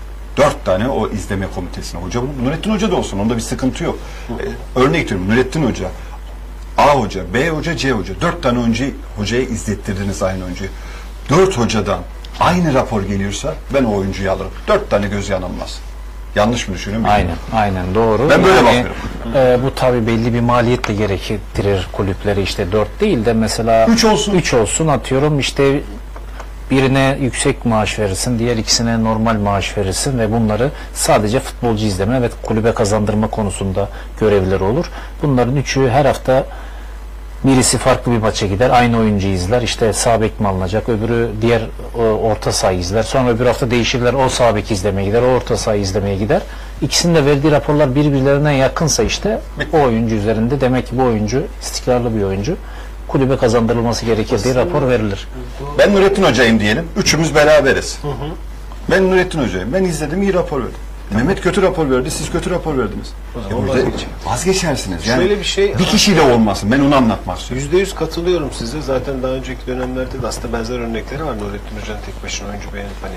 4 tane o izleme komitesine hoca bulun. Nurettin Hoca da olsun, onda bir sıkıntı yok. Örnek diyorum, Nurettin Hoca, A hoca, B hoca, C hoca. 4 tane hocaya izlettirdiniz aynı oyuncuyu. 4 hocadan aynı rapor geliyorsa ben o oyuncuyu alırım. 4 tane göz yanılmaz. Yanlış mı düşünüyorum? Aynen doğru. Ben böyle bakıyorum. Bu tabii belli bir maliyet de gerektirir kulüpleri, işte 4 değil de mesela 3 olsun. 3 olsun atıyorum, işte birine yüksek maaş verirsin, diğer ikisine normal maaş verirsin ve bunları sadece futbolcu izleme ve kulübe kazandırma konusunda görevleri olur. Bunların üçü her hafta birisi farklı bir maça gider, aynı oyuncu izler, işte sağ bek mi alınacak, öbürü diğer orta saha izler, sonra öbür hafta değişirler, o sağ bek izlemeye gider, o orta saha izlemeye gider. İkisinin de verdiği raporlar birbirlerine yakınsa işte o oyuncu üzerinde demek ki bu oyuncu istikrarlı bir oyuncu, kulübe kazandırılması gerekir diye rapor verilir. Ben Nurettin Hoca'yım diyelim. Üçümüz beraberiz. Ben Nurettin Hoca'yım. Ben izledim, iyi rapor verdim. Mehmet kötü rapor verdi, siz kötü rapor verdiniz. Burada vazgeçersiniz. Yani Şöyle bir şey- bir kişiyle olmasın. Ben onu anlatmak istiyorum. %100 katılıyorum size. Zaten daha önceki dönemlerde de aslında benzer örnekleri var. Nurettin Hoca'nın tek başına oyuncu beğenip hani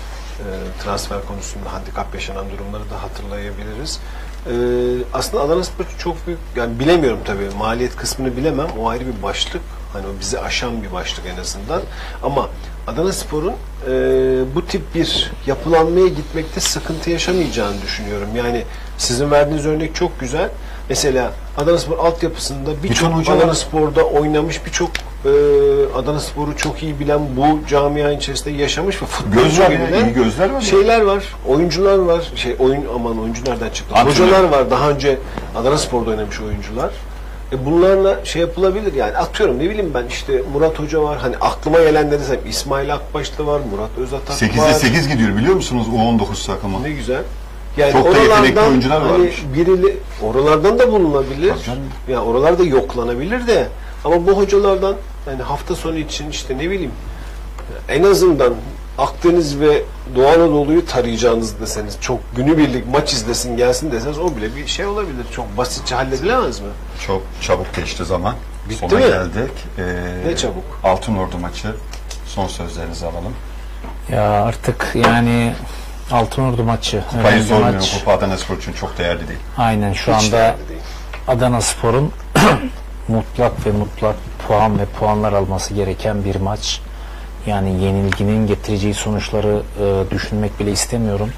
transfer konusunda handikap yaşanan durumları da hatırlayabiliriz. Aslında Adanaspor çok büyük, yani bilemiyorum tabii, maliyet kısmını bilemem. O ayrı bir başlık. Hani o bizi aşan bir başlık en azından. Ama Adanaspor'un bu tip bir yapılanmaya gitmekte sıkıntı yaşamayacağını düşünüyorum. Yani sizin verdiğiniz örnek çok güzel. Mesela Adanaspor altyapısında birçok Adanaspor'da oynamış, birçok Adanaspor'u çok iyi bilen, bu camia içerisinde yaşamış ve futbolcu bilinen iyi gözler var. şeyler var, oyuncular var. Oyuncu nereden çıktı? Antrenör. Hocalar var. Daha önce Adanaspor'da oynamış oyuncular. Bunlarla şey yapılabilir yani, atıyorum ne bileyim ben, işte Murat Hoca var, hani aklıma gelenleri sayayım, İsmail Akbaş da var, Murat Özatak 8'de var. 8 gidiyor biliyor musunuz U19 takımı? Ne güzel. Yani Çok da yetenekli oyuncular hani varmış. oralardan da bulunabilir. Tabii canım. Ya oralarda yoklanabilir de, ama bu hocalardan yani hafta sonu için işte ne bileyim, en azından Akdeniz ve Doğu Anadolu'yu tarayacağınız deseniz, çok günübirlik maç izlesin gelsin deseniz, o bile bir şey olabilir. Çok basitçe halledilemez mi? Çok çabuk geçti zaman. Bitti Sona mi? geldik. Ne çabuk? Altınordu maçı. Son sözlerinizi alalım. Ya artık yani Altınordu maçı Kupayı önemli sormuyorum. maç. Kupa Adanaspor için çok değerli değil. Aynen, şu Hiç anda değerli değil. Adanaspor'un mutlak puan ve puanlar alması gereken bir maç. Yani yenilginin getireceği sonuçları düşünmek bile istemiyorum.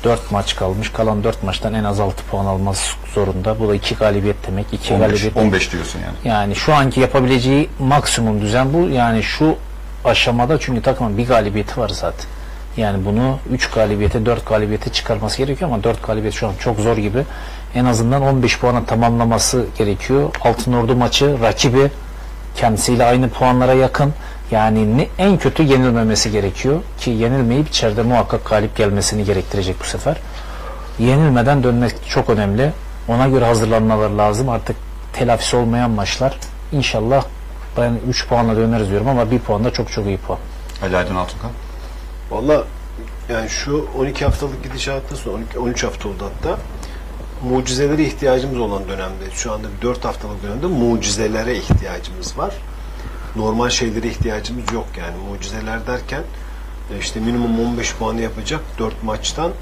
4 maç kalmış. Kalan 4 maçtan en az 6 puan alması zorunda. Bu da 2 galibiyet demek. 2 galibiyet. 15 diyorsun yani. Yani şu anki yapabileceği maksimum düzen bu. Yani şu aşamada, çünkü takımın bir galibiyeti var zaten. Yani bunu 3 galibiyete 4 galibiyete çıkarması gerekiyor ama 4 galibiyet şu an çok zor gibi. En azından 15 puana tamamlaması gerekiyor. Altınordu maçı rakibi kendisiyle aynı puanlara yakın. Yani en kötü yenilmemesi gerekiyor ki yenilmeyip içeride muhakkak galip gelmesini gerektirecek bu sefer. Yenilmeden dönmek çok önemli. Ona göre hazırlanmaları lazım. Artık telafisi olmayan maçlar. İnşallah ben 3 puanla döneriz diyorum ama 1 puan da çok çok iyi puan. Ali Aydın Altunkan. Valla yani şu 12 haftalık gidişattan sonra 13 hafta oldu hatta, mucizelere ihtiyacımız olan dönemde, şu anda bir 4 haftalık dönemde mucizelere ihtiyacımız var. Normal şeylere ihtiyacımız yok yani. Mucizeler derken işte minimum 15 puanı yapacak 4 maçtan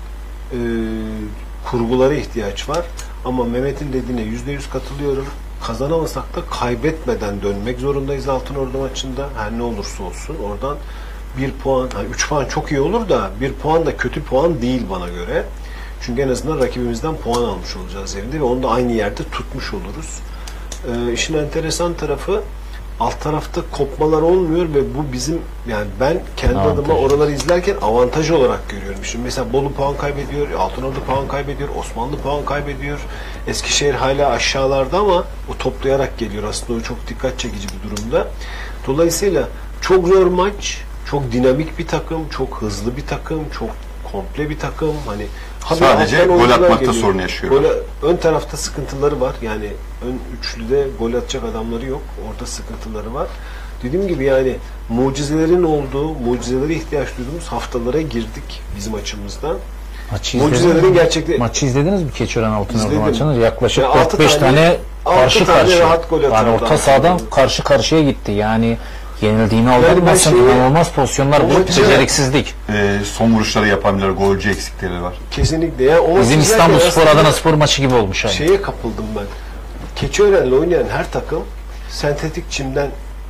kurgulara ihtiyaç var. Ama Mehmet'in dediğine %100 katılıyorum. Kazanamasak da kaybetmeden dönmek zorundayız Altınordu maçında. Her ne olursa olsun oradan 1 puan, 3 puan çok iyi olur da 1 puan da kötü puan değil bana göre. Çünkü en azından rakibimizden puan almış olacağız yerinde ve onu da aynı yerde tutmuş oluruz. İşin enteresan tarafı, alt tarafta kopmalar olmuyor ve bu bizim, yani ben kendi adıma oraları izlerken avantaj olarak görüyorum. Şimdi mesela Bolu puan kaybediyor, Altınordu puan kaybediyor, Osmanlı puan kaybediyor. Eskişehir hala aşağılarda ama o toplayarak geliyor. Aslında o çok dikkat çekici bir durumda. Dolayısıyla çok zor maç, çok dinamik bir takım, çok hızlı bir takım, çok komple bir takım. Hani sadece gol atmakta sorun yaşıyor. Ön tarafta sıkıntıları var. Yani ön üçlüde gol atacak adamları yok. Orada sıkıntıları var. Dediğim gibi yani mucizelerin olduğu, mucizelere ihtiyaç duyduğumuz haftalara girdik bizim açımızdan. Mucizelerin gerçekliği. Maçı izlediniz mi Keçiören Altınordu İzledim. maçını? Yaklaşık Yani 4-5 tane karşı karşıya. rahat gol Yani atardı orta sahadan karşı karşıya gitti. Yani yenildiğini aldatmasın, inanılmaz pozisyonlar bulup beceriksizlik. Son vuruşları yapanlar, golcü eksikleri var. Kesinlikle. Yani Bizim İstanbulspor Adanaspor maçı gibi olmuş. Yani. Şeye kapıldım ben. Keçiören'le oynayan her takım sentetik çimden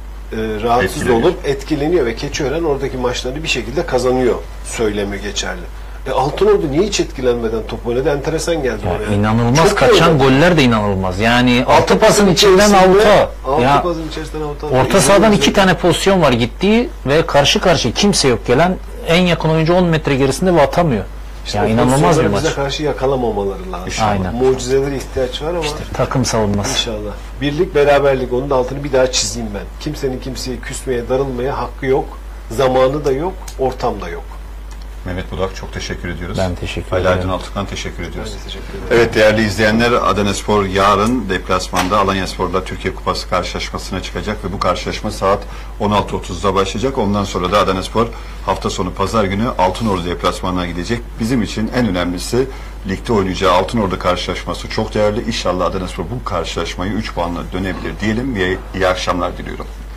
rahatsız olup etkileniyor ve Keçiören oradaki maçlarını bir şekilde kazanıyor söylemi geçerli. Altınordu niye hiç etkilenmeden top oynadı? Enteresan geldi Ya bana. İnanılmaz, kaçan goller de inanılmaz. Yani altı pasın içinden avuta. Ya orta sahadan 2 tane pozisyon var gittiği ve karşı karşıya kimse yok gelen, en yakın oyuncu 10 metre gerisinde ve atamıyor. İşte ya inanılmaz bir maç. Bize karşı yakalamamaları lazım. Aynen. Mucizelere ihtiyaç var ama İşte takım savunması. İnşallah. Birlik, beraberlik, onun da altını bir daha çizeyim ben. Kimsenin kimseye küsmeye, darılmaya hakkı yok. Zamanı da yok, ortam da yok. Mehmet Budak, çok teşekkür ediyoruz. Ben teşekkür Ali ederim. Aydın Altunkan, teşekkür ediyoruz. Ben de teşekkür ederim. Evet değerli izleyenler, Adanaspor yarın deplasmanda Alanyaspor'la Türkiye Kupası karşılaşmasına çıkacak ve bu karşılaşma saat 16.30'da başlayacak. Ondan sonra da Adanaspor hafta sonu pazar günü Altınordu deplasmanına gidecek. Bizim için en önemlisi ligde oynayacağı Altınordu karşılaşması çok değerli. İnşallah Adanaspor bu karşılaşmayı 3 puanla dönebilir diyelim ve iyi akşamlar diliyorum.